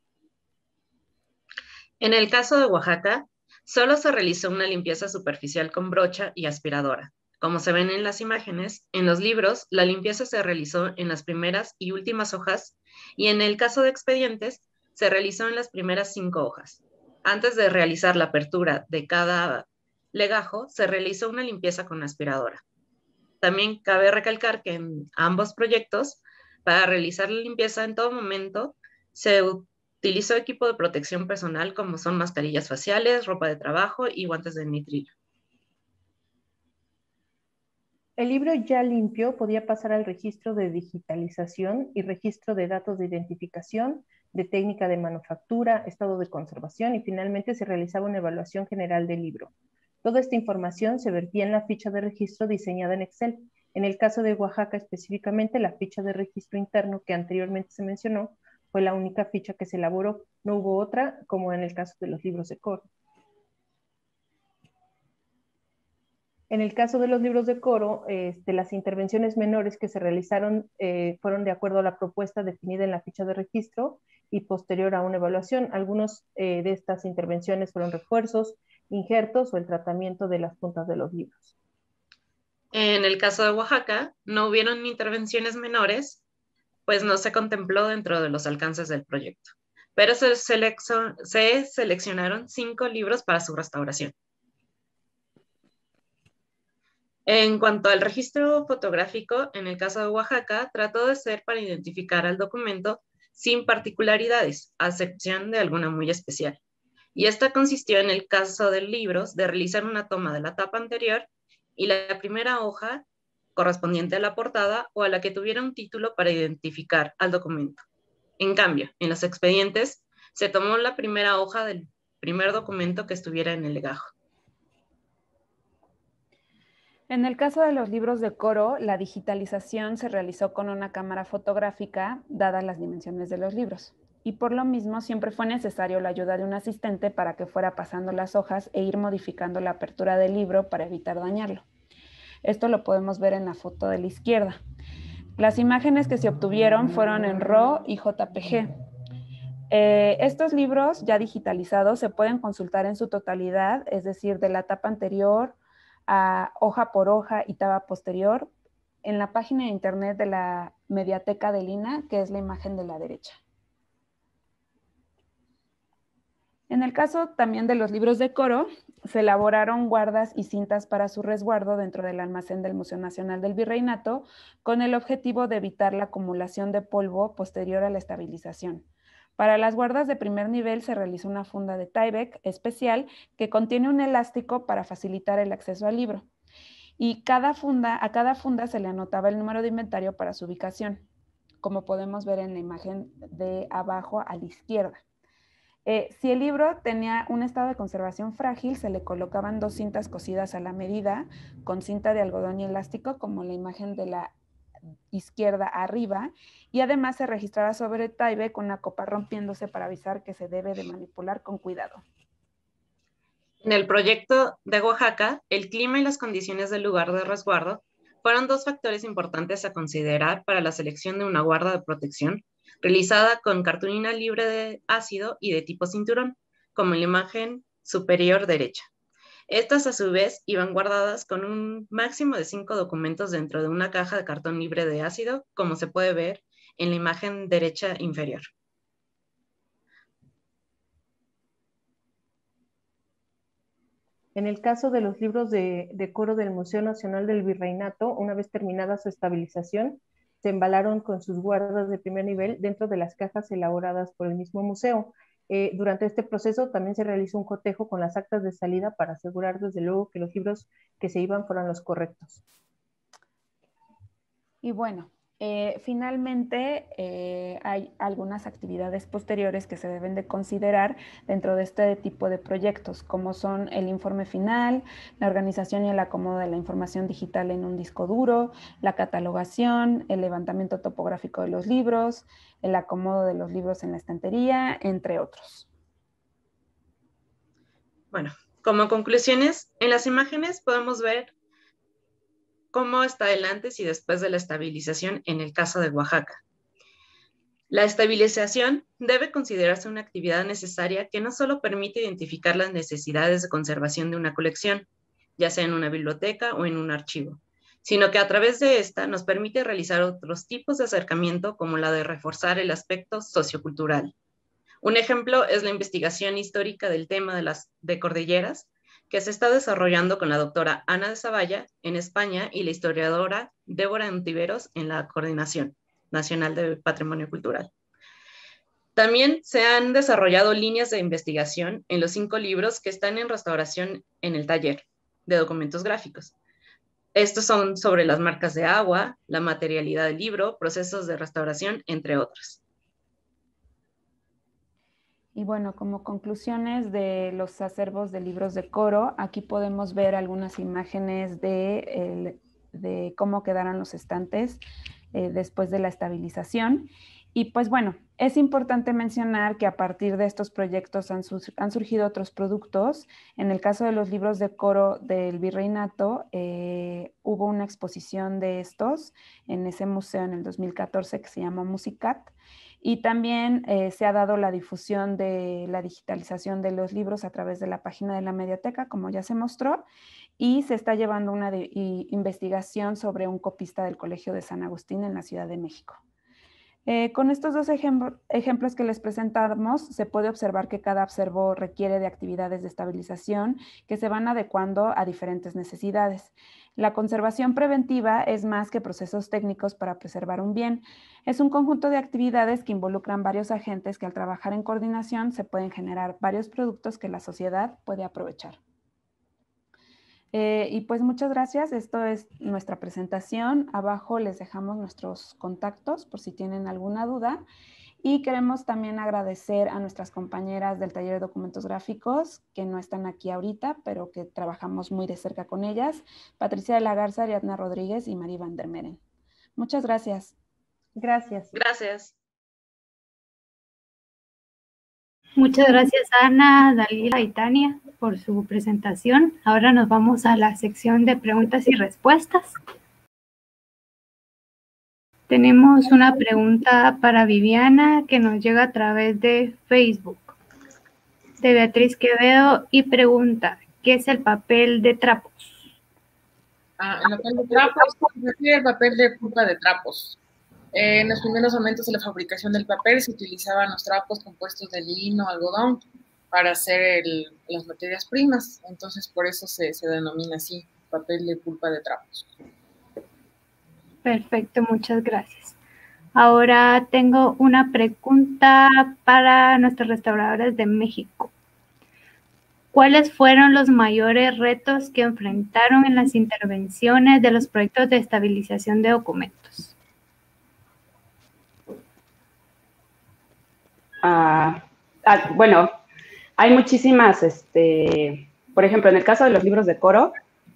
En el caso de Oaxaca, solo se realizó una limpieza superficial con brocha y aspiradora. Como se ven en las imágenes, en los libros, la limpieza se realizó en las primeras y últimas hojas, y en el caso de expedientes, se realizó en las primeras cinco hojas. Antes de realizar la apertura de cada legajo, se realizó una limpieza con aspiradora. También cabe recalcar que en ambos proyectos, para realizar la limpieza en todo momento, se utilizó equipo de protección personal como son mascarillas faciales, ropa de trabajo y guantes de nitrillo. El libro ya limpio podía pasar al registro de digitalización y registro de datos de identificación, de técnica de manufactura, estado de conservación y finalmente se realizaba una evaluación general del libro. Toda esta información se vertía en la ficha de registro diseñada en Excel. En el caso de Oaxaca específicamente, la ficha de registro interno que anteriormente se mencionó fue la única ficha que se elaboró. No hubo otra, como en el caso de los libros de coro. En el caso de los libros de coro, este, las intervenciones menores que se realizaron eh, fueron de acuerdo a la propuesta definida en la ficha de registro y posterior a una evaluación. Algunos eh, de estas intervenciones fueron refuerzos, injertos o el tratamiento de las puntas de los libros. En el caso de Oaxaca, no hubieron intervenciones menores, pues no se contempló dentro de los alcances del proyecto, pero se, seleccion se seleccionaron cinco libros para su restauración. En cuanto al registro fotográfico, en el caso de Oaxaca, trató de ser para identificar al documento sin particularidades, a excepción de alguna muy especial. Y esta consistió en el caso de libros de realizar una toma de la tapa anterior y la primera hoja correspondiente a la portada o a la que tuviera un título para identificar al documento. En cambio, en los expedientes se tomó la primera hoja del primer documento que estuviera en el legajo. En el caso de los libros de coro, la digitalización se realizó con una cámara fotográfica, dadas las dimensiones de los libros. Y por lo mismo, siempre fue necesario la ayuda de un asistente para que fuera pasando las hojas e ir modificando la apertura del libro para evitar dañarlo. Esto lo podemos ver en la foto de la izquierda. Las imágenes que se obtuvieron fueron en RAW y J P G. Eh, estos libros ya digitalizados se pueden consultar en su totalidad, es decir, de la tapa anterior a hoja por hoja y tapa posterior, en la página de internet de la Mediateca del I N A H, que es la imagen de la derecha. En el caso también de los libros de coro, se elaboraron guardas y cintas para su resguardo dentro del almacén del Museo Nacional del Virreinato, con el objetivo de evitar la acumulación de polvo posterior a la estabilización. Para las guardas de primer nivel se realizó una funda de Tyvek especial que contiene un elástico para facilitar el acceso al libro. Y cada funda, a cada funda se le anotaba el número de inventario para su ubicación, como podemos ver en la imagen de abajo a la izquierda. Eh, si el libro tenía un estado de conservación frágil, se le colocaban dos cintas cosidas a la medida, con cinta de algodón y elástico, como la imagen de la izquierda arriba, y además se registraba sobre Tyvek con una copa rompiéndose para avisar que se debe de manipular con cuidado. En el proyecto de Oaxaca, el clima y las condiciones del lugar de resguardo fueron dos factores importantes a considerar para la selección de una guarda de protección realizada con cartulina libre de ácido y de tipo cinturón, como en la imagen superior derecha. Estas, a su vez, iban guardadas con un máximo de cinco documentos dentro de una caja de cartón libre de ácido, como se puede ver en la imagen derecha inferior. En el caso de los libros de, de coro del Museo Nacional del Virreinato, una vez terminada su estabilización, se embalaron con sus guardas de primer nivel dentro de las cajas elaboradas por el mismo museo. Eh, durante este proceso también se realizó un cotejo con las actas de salida para asegurar desde luego que los libros que se iban fueran los correctos. Y bueno, eh, finalmente eh, hay algunas actividades posteriores que se deben de considerar dentro de este tipo de proyectos, como son el informe final, la organización y el acomodo de la información digital en un disco duro, la catalogación, el levantamiento topográfico de los libros, el acomodo de los libros en la estantería, entre otros. Bueno, como conclusiones, en las imágenes podemos ver cómo está el antes y después de la estabilización en el caso de Oaxaca. La estabilización debe considerarse una actividad necesaria que no solo permite identificar las necesidades de conservación de una colección, ya sea en una biblioteca o en un archivo, sino que a través de esta nos permite realizar otros tipos de acercamiento como la de reforzar el aspecto sociocultural. Un ejemplo es la investigación histórica del tema de las de cordilleras, que se está desarrollando con la doctora Ana de Zavalla en España y la historiadora Débora Ontiveros en la Coordinación Nacional de Patrimonio Cultural. También se han desarrollado líneas de investigación en los cinco libros que están en restauración en el taller de documentos gráficos. Estos son sobre las marcas de agua, la materialidad del libro, procesos de restauración, entre otros. Y bueno, como conclusiones de los acervos de libros de coro, aquí podemos ver algunas imágenes de, el, de cómo quedaron los estantes eh, después de la estabilización. Y pues bueno, es importante mencionar que a partir de estos proyectos han, sur han surgido otros productos. En el caso de los libros de coro del Virreinato, eh, hubo una exposición de estos en ese museo en el dos mil catorce que se llamó Musicat. Y también eh, se ha dado la difusión de la digitalización de los libros a través de la página de la Mediateca, como ya se mostró, y se está llevando una de, y, investigación sobre un copista del Colegio de San Agustín en la Ciudad de México. Eh, con estos dos ejem ejemplos que les presentamos, se puede observar que cada acervo requiere de actividades de estabilización que se van adecuando a diferentes necesidades. La conservación preventiva es más que procesos técnicos para preservar un bien. Es un conjunto de actividades que involucran varios agentes que al trabajar en coordinación se pueden generar varios productos que la sociedad puede aprovechar. Eh, y pues muchas gracias, esto es nuestra presentación. Abajo les dejamos nuestros contactos por si tienen alguna duda. Y queremos también agradecer a nuestras compañeras del taller de documentos gráficos que no están aquí ahorita, pero que trabajamos muy de cerca con ellas. Patricia de la Garza, Ariadna Rodríguez y Mari Van der Meren. Muchas gracias. Gracias. Gracias. Muchas gracias Ana, Dalila y Tania por su presentación. Ahora nos vamos a la sección de preguntas y respuestas. Tenemos una pregunta para Viviana que nos llega a través de Facebook, de Beatriz Quevedo, y pregunta, ¿qué es el papel de trapos? Ah, el papel de trapos refiere al papel de pulpa de trapos. Eh, en los primeros momentos de la fabricación del papel se utilizaban los trapos compuestos de lino, algodón, para hacer el, las materias primas. Entonces, por eso se, se denomina así, papel de pulpa de trapos. Perfecto, muchas gracias. Ahora tengo una pregunta para nuestros restauradores de México. ¿Cuáles fueron los mayores retos que enfrentaron en las intervenciones de los proyectos de estabilización de documentos? Uh, ah, bueno, hay muchísimas, este, por ejemplo, en el caso de los libros de coro,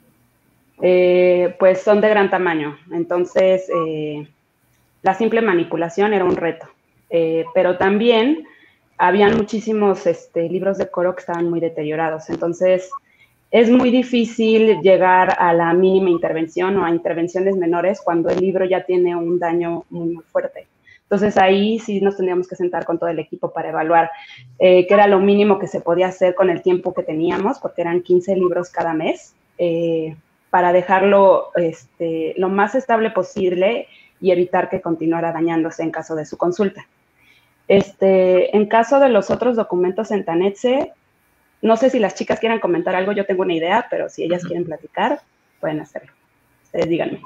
eh, pues son de gran tamaño, entonces eh, la simple manipulación era un reto, eh, pero también habían muchísimos este, libros de coro que estaban muy deteriorados, entonces es muy difícil llegar a la mínima intervención o a intervenciones menores cuando el libro ya tiene un daño muy, muy fuerte. Entonces ahí sí nos tendríamos que sentar con todo el equipo para evaluar eh, qué era lo mínimo que se podía hacer con el tiempo que teníamos, porque eran quince libros cada mes, eh, para dejarlo este, lo más estable posible y evitar que continuara dañándose en caso de su consulta. Este, en caso de los otros documentos en Tanetse, no sé si las chicas quieran comentar algo, yo tengo una idea, pero si ellas quieren platicar, pueden hacerlo. Ustedes díganme.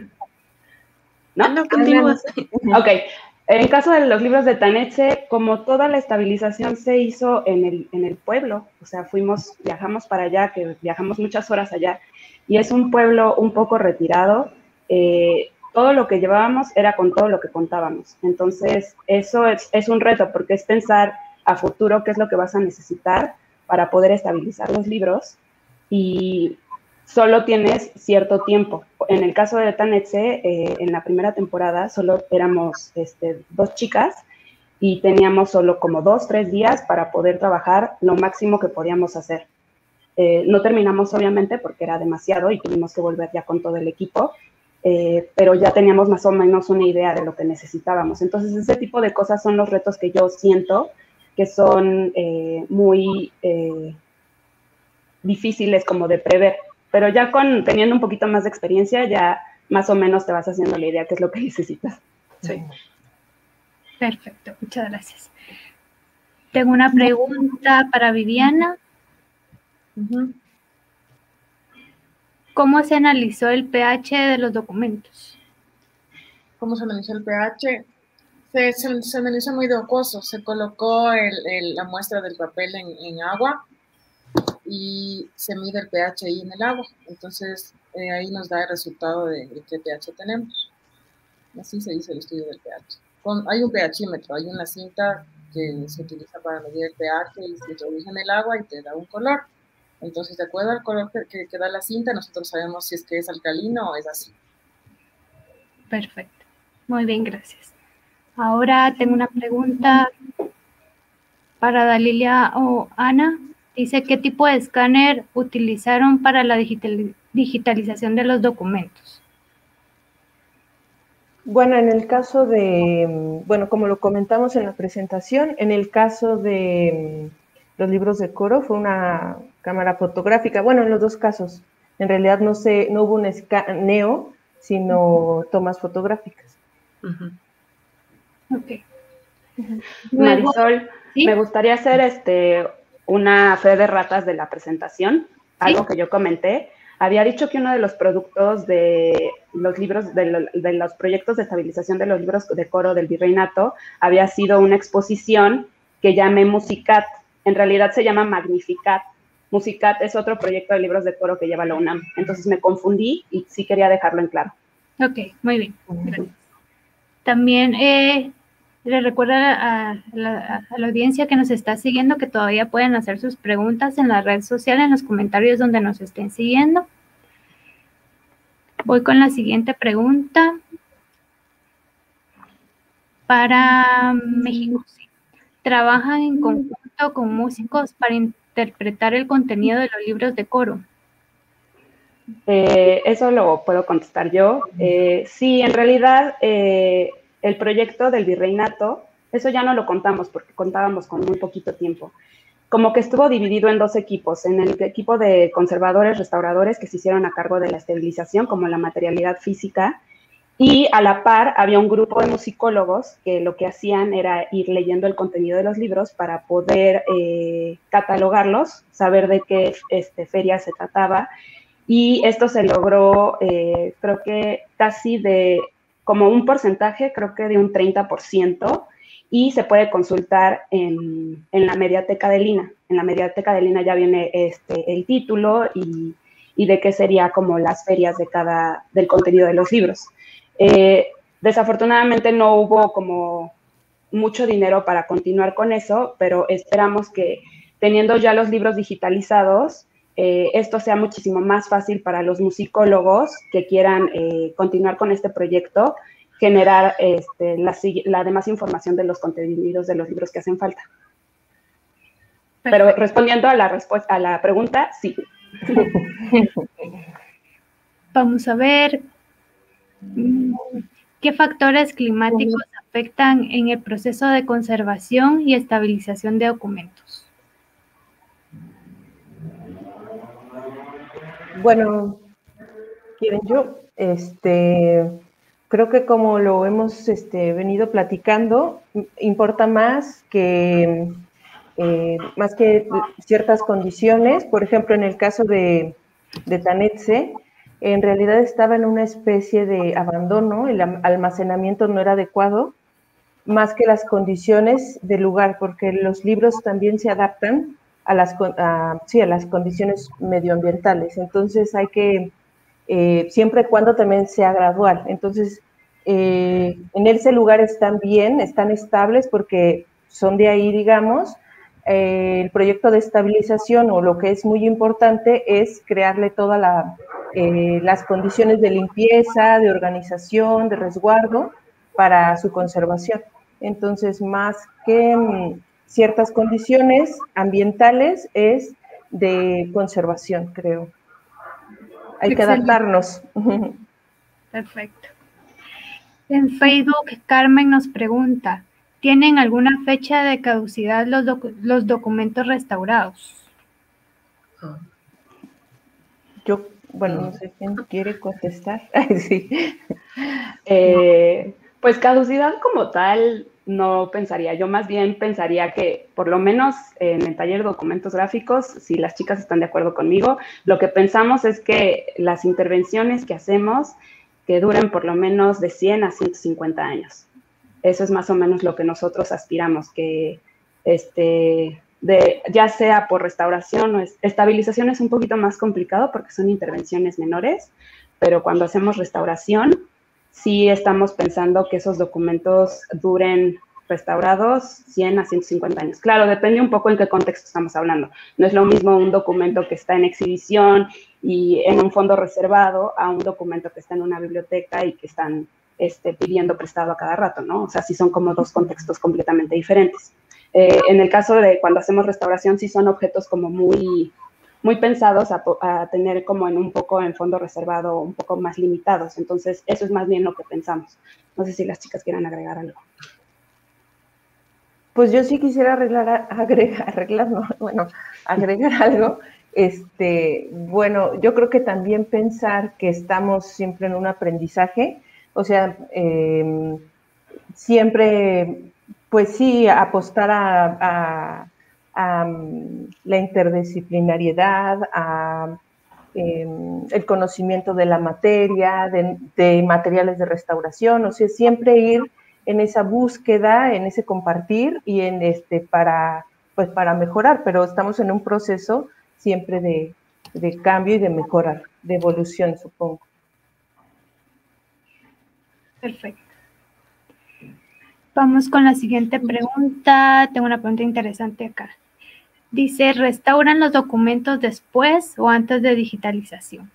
¿No? No, continúa. Ok. En caso de los libros de Tanetse, como toda la estabilización se hizo en el, en el pueblo, o sea, fuimos, viajamos para allá, que viajamos muchas horas allá, y es un pueblo un poco retirado, eh, todo lo que llevábamos era con todo lo que contábamos. Entonces, eso es, es un reto, porque es pensar a futuro qué es lo que vas a necesitar para poder estabilizar los libros, y solo tienes cierto tiempo. En el caso de Tanetse, eh, en la primera temporada solo éramos este, dos chicas y teníamos solo como dos, tres días para poder trabajar lo máximo que podíamos hacer. Eh, no terminamos obviamente porque era demasiado y tuvimos que volver ya con todo el equipo, eh, pero ya teníamos más o menos una idea de lo que necesitábamos. Entonces ese tipo de cosas son los retos que yo siento que son eh, muy eh, difíciles como de prever. Pero ya con, teniendo un poquito más de experiencia, ya más o menos te vas haciendo la idea qué es lo que necesitas. Sí. Perfecto, muchas gracias. Tengo una pregunta para Viviana. Uh-huh. ¿Cómo se analizó el pH de los documentos? ¿Cómo se analizó el pH? Se, se, se analizó muy de acoso. Se colocó el, el, la muestra del papel en, en agua y se mide el pH ahí en el agua. Entonces, eh, ahí nos da el resultado de, de qué pH tenemos. Así se dice el estudio del pH. Con, hay un pHímetro, hay una cinta que se utiliza para medir el pH y se introduce en el agua y te da un color. Entonces, de acuerdo al color que, que da la cinta, nosotros sabemos si es que es alcalino o es ácido. Perfecto. Muy bien, gracias. Ahora tengo una pregunta para Dalilia o Ana. Dice, ¿qué tipo de escáner utilizaron para la digital, digitalización de los documentos? Bueno, en el caso de, bueno, como lo comentamos en la presentación, en el caso de los libros de coro fue una cámara fotográfica. Bueno, en los dos casos. En realidad no, se, no hubo un escaneo, sino tomas fotográficas. Uh-huh. Ok. Uh-huh. Marisol, ¿sí? Me gustaría hacer este, una fe de ratas de la presentación, ¿sí? Algo que yo comenté. Había dicho que uno de los productos de los libros, de, lo, de los proyectos de estabilización de los libros de coro del Virreinato había sido una exposición que llamé Musicat. En realidad se llama Magnificat. Musicat es otro proyecto de libros de coro que lleva la UNAM. Entonces me confundí y sí quería dejarlo en claro. Ok, muy bien. Gracias. También eh, le recuerdo a, a, la, a la audiencia que nos está siguiendo que todavía pueden hacer sus preguntas en la red social, en los comentarios donde nos estén siguiendo. Voy con la siguiente pregunta. Para México, sí. ¿Trabajan en conjunto con músicos para interpretar el contenido de los libros de coro? Eh, eso lo puedo contestar yo. Eh, sí, en realidad eh, el proyecto del Virreinato, eso ya no lo contamos porque contábamos con muy poquito tiempo. Como que estuvo dividido en dos equipos, en el equipo de conservadores, restauradores que se hicieron a cargo de la estabilización, como la materialidad física, y a la par había un grupo de musicólogos que lo que hacían era ir leyendo el contenido de los libros para poder eh, catalogarlos, saber de qué este, feria se trataba, y esto se logró, eh, creo que casi de, como un porcentaje, creo que de un treinta por ciento, y se puede consultar en, en la Mediateca del I N A. En la Mediateca del I N A ya viene este, el título y, y de qué sería como las ferias de cada, del contenido de los libros. Eh, desafortunadamente no hubo como mucho dinero para continuar con eso, pero esperamos que teniendo ya los libros digitalizados, eh, esto sea muchísimo más fácil para los musicólogos que quieran eh, continuar con este proyecto, generar este, la, la demás información de los contenidos de los libros que hacen falta. Perfecto. Pero respondiendo a la, respuesta, a la pregunta, sí. Vamos a ver qué factores climáticos afectan en el proceso de conservación y estabilización de documentos. Bueno, ¿quieren yo? Este... Creo que como lo hemos este, venido platicando, importa más que, eh, más que ciertas condiciones. Por ejemplo, en el caso de, de Tanetse, en realidad estaba en una especie de abandono, el almacenamiento no era adecuado, más que las condiciones del lugar, porque los libros también se adaptan a las, a, sí, a las condiciones medioambientales. Entonces hay que... Eh, siempre y cuando también sea gradual. Entonces, eh, en ese lugar están bien, están estables porque son de ahí, digamos. Eh, el proyecto de estabilización, o lo que es muy importante, es crearle todas la, eh, las condiciones de limpieza, de organización, de resguardo para su conservación. Entonces, más que mm, ciertas condiciones ambientales, es de conservación, creo. Hay que adaptarnos. Perfecto. En Facebook, Carmen nos pregunta, ¿tienen alguna fecha de caducidad los, docu los documentos restaurados? Yo, bueno, no sé quién quiere contestar. Sí. Eh, pues caducidad como tal no pensaría. Yo más bien pensaría que, por lo menos en el taller de documentos gráficos, si las chicas están de acuerdo conmigo, lo que pensamos es que las intervenciones que hacemos que duren por lo menos de cien a ciento cincuenta años. Eso es más o menos lo que nosotros aspiramos, que este, de, ya sea por restauración o es, estabilización es un poquito más complicado porque son intervenciones menores, pero cuando hacemos restauración, sí estamos pensando que esos documentos duren restaurados cien a ciento cincuenta años. Claro, depende un poco en qué contexto estamos hablando. No es lo mismo un documento que está en exhibición y en un fondo reservado a un documento que está en una biblioteca y que están este, pidiendo prestado a cada rato, ¿no? O sea, sí son como dos contextos completamente diferentes. Eh, en el caso de cuando hacemos restauración, sí son objetos como muy, muy pensados a, a tener como en un poco en fondo reservado, un poco más limitados. Entonces, eso es más bien lo que pensamos. No sé si las chicas quieran agregar algo. Pues yo sí quisiera arreglar, agregar, arreglar, no, bueno, agregar algo. Este, bueno, yo creo que también pensar que estamos siempre en un aprendizaje, o sea, eh, siempre, pues sí, apostar a, a, a la interdisciplinariedad, a eh, el conocimiento de la materia, de, de materiales de restauración, o sea, siempre ir en esa búsqueda, en ese compartir y en este para, pues para mejorar, pero estamos en un proceso siempre de, de cambio y de mejora, de evolución, supongo. Perfecto. Vamos con la siguiente pregunta. Tengo una pregunta interesante acá. Dice, ¿restauran los documentos después o antes de digitalización?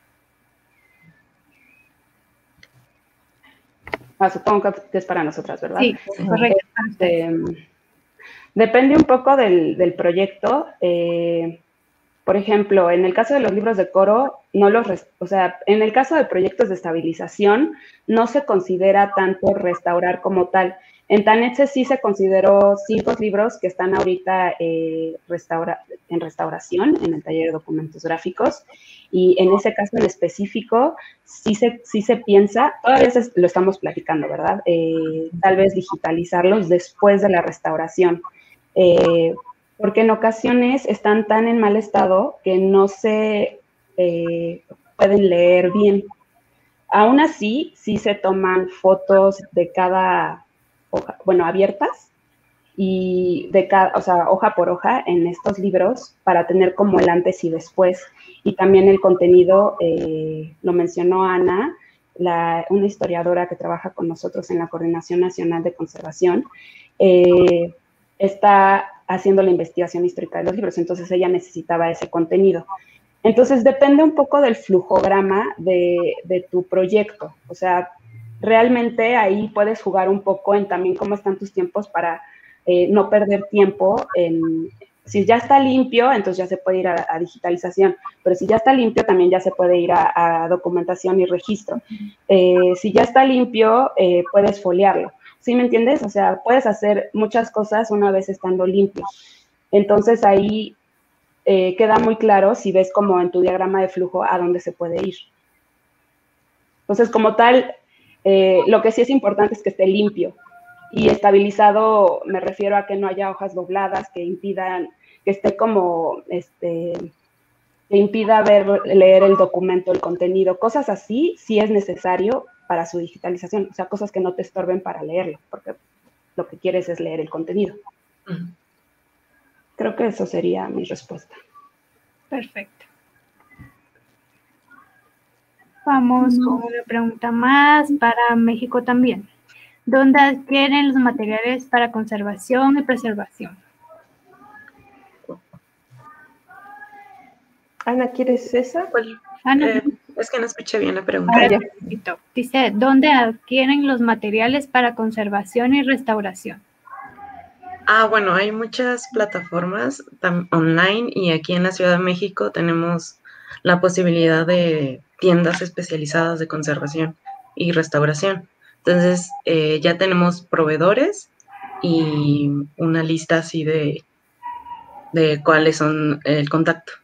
Ah, supongo que es para nosotras, ¿verdad? Sí, correcto. Este, depende un poco del, del proyecto. Eh, por ejemplo, en el caso de los libros de coro, no los, o sea, en el caso de proyectos de estabilización, no se considera tanto restaurar como tal. En Tanetse sí se consideró cinco libros que están ahorita eh, restaura, en restauración en el taller de documentos gráficos, y en ese caso en específico sí se, sí se piensa, todavía se, lo estamos platicando, ¿verdad? Eh, tal vez digitalizarlos después de la restauración, eh, porque en ocasiones están tan en mal estado que no se eh, pueden leer bien. Aún así, sí se toman fotos de cada hoja, bueno, abiertas, y de cada, o sea, hoja por hoja en estos libros para tener como el antes y después. Y también el contenido, eh, lo mencionó Ana, la, una historiadora que trabaja con nosotros en la Coordinación Nacional de Conservación, eh, está haciendo la investigación histórica de los libros, entonces ella necesitaba ese contenido. Entonces depende un poco del flujograma de, de tu proyecto, o sea, realmente ahí puedes jugar un poco en también cómo están tus tiempos para eh, no perder tiempo en, si ya está limpio, entonces ya se puede ir a, a digitalización, pero si ya está limpio, también ya se puede ir a, a documentación y registro. Eh, si ya está limpio, eh, puedes foliarlo. ¿Sí me entiendes? O sea, puedes hacer muchas cosas una vez estando limpio. Entonces ahí eh, queda muy claro si ves como en tu diagrama de flujo a dónde se puede ir. Entonces, como tal, eh, lo que sí es importante es que esté limpio. Y estabilizado me refiero a que no haya hojas dobladas que impidan, que esté como, este, que impida ver, leer el documento, el contenido, cosas así, sí es necesario para su digitalización, o sea, cosas que no te estorben para leerlo, porque lo que quieres es leer el contenido. Uh-huh. Creo que eso sería mi respuesta. Perfecto. Vamos uh-huh. con una pregunta más para México también. ¿Dónde adquieren los materiales para conservación y preservación? Ana, ¿quieres esa? Bueno, Ana, eh, es que no escuché bien la pregunta. Ver, dice, ¿dónde adquieren los materiales para conservación y restauración? Ah, bueno, hay muchas plataformas online y aquí en la Ciudad de México tenemos la posibilidad de tiendas especializadas de conservación y restauración. Entonces, eh, ya tenemos proveedores y una lista así de, de cuáles son el contacto.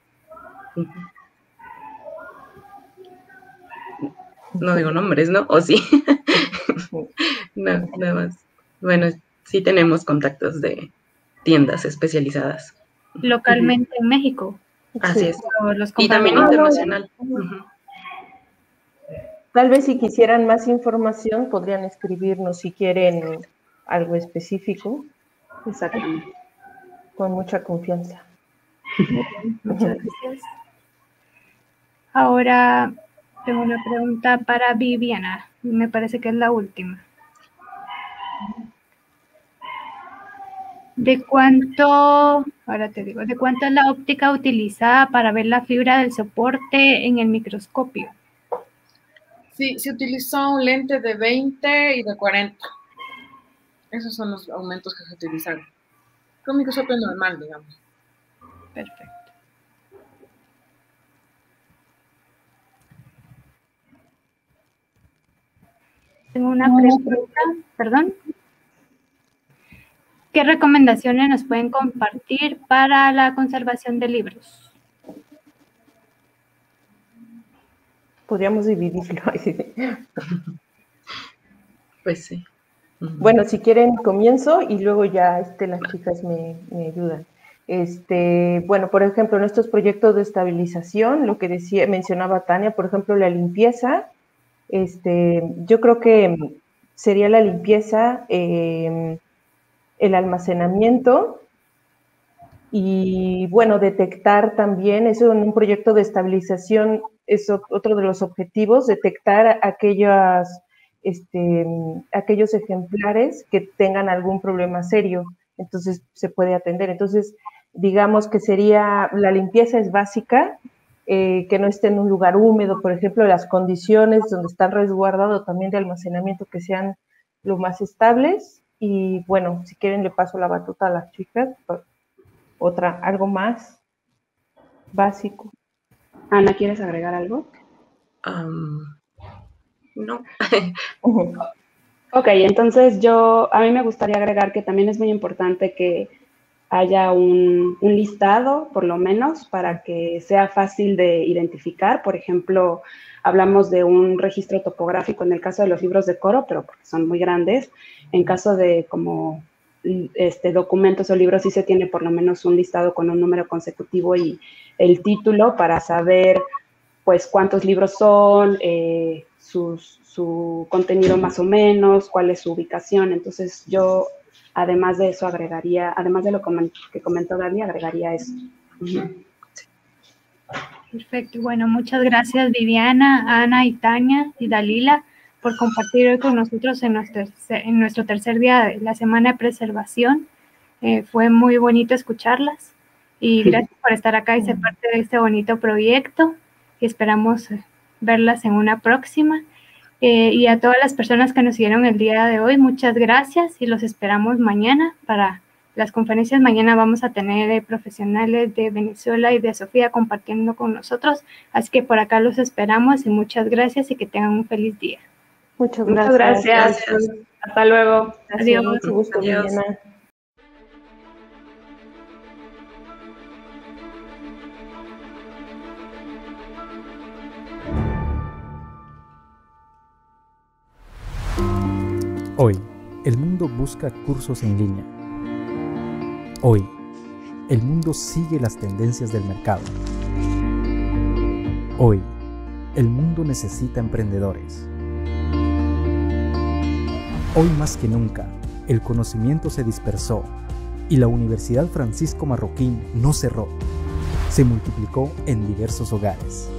No digo nombres, ¿no? ¿O sí? No, nada más. Bueno, sí tenemos contactos de tiendas especializadas. Localmente en México. Así es. Y también internacional. Uh-huh. Tal vez si quisieran más información, podrían escribirnos si quieren algo específico. Exactamente. Con mucha confianza. Muchas gracias. Ahora tengo una pregunta para Viviana. Me parece que es la última. ¿De cuánto, ahora te digo, de cuánto es la óptica utilizada para ver la fibra del soporte en el microscopio? Sí, se utilizó un lente de veinte y de cuarenta. Esos son los aumentos que se utilizaron. Un microscopio normal, digamos. Perfecto. Tengo una pregunta, perdón. ¿Qué recomendaciones nos pueden compartir para la conservación de libros? Podríamos dividirlo. Pues sí. Bueno, si quieren comienzo y luego ya este, las chicas me, me ayudan. Este, bueno, por ejemplo, en estos proyectos de estabilización, lo que decía, mencionaba Tania, por ejemplo, la limpieza, este, yo creo que sería la limpieza, eh, el almacenamiento y, bueno, detectar también, eso en un proyecto de estabilización es otro de los objetivos, detectar aquellas, este, aquellos ejemplares que tengan algún problema serio, entonces se puede atender. Entonces, digamos que sería, la limpieza es básica, eh, que no esté en un lugar húmedo, por ejemplo, las condiciones donde están resguardados también de almacenamiento que sean lo más estables. Y bueno, si quieren le paso la batuta a las chicas. Otra, algo más básico. Ana, ¿quieres agregar algo? Um, no. uh-huh. Ok, entonces yo, a mí me gustaría agregar que también es muy importante que haya un, un listado, por lo menos, para que sea fácil de identificar. Por ejemplo, hablamos de un registro topográfico en el caso de los libros de coro, pero porque son muy grandes. En caso de como este, documentos o libros, sí se tiene por lo menos un listado con un número consecutivo y el título para saber pues cuántos libros son, eh, sus, su contenido más o menos, cuál es su ubicación. Entonces yo, además de eso, agregaría, además de lo que comentó Dali, agregaría eso. Uh-huh. Perfecto. Bueno, muchas gracias Viviana, Ana y Tania y Dalila por compartir hoy con nosotros en nuestro, en nuestro tercer día de la Semana de Preservación. Eh, fue muy bonito escucharlas y gracias por estar acá y ser parte de este bonito proyecto y esperamos verlas en una próxima. Eh, y a todas las personas que nos siguieron el día de hoy, muchas gracias y los esperamos mañana para las conferencias. Mañana vamos a tener eh, profesionales de Venezuela y de Sofía compartiendo con nosotros, así que por acá los esperamos y muchas gracias y que tengan un feliz día. Muchas gracias. Muchas gracias. gracias. Hasta luego. Adiós. Mucho gusto, Adiós. Viviana. Hoy, el mundo busca cursos en línea. Hoy, el mundo sigue las tendencias del mercado. Hoy, el mundo necesita emprendedores. Hoy más que nunca, el conocimiento se dispersó y la Universidad Francisco Marroquín no cerró. Se multiplicó en diversos hogares.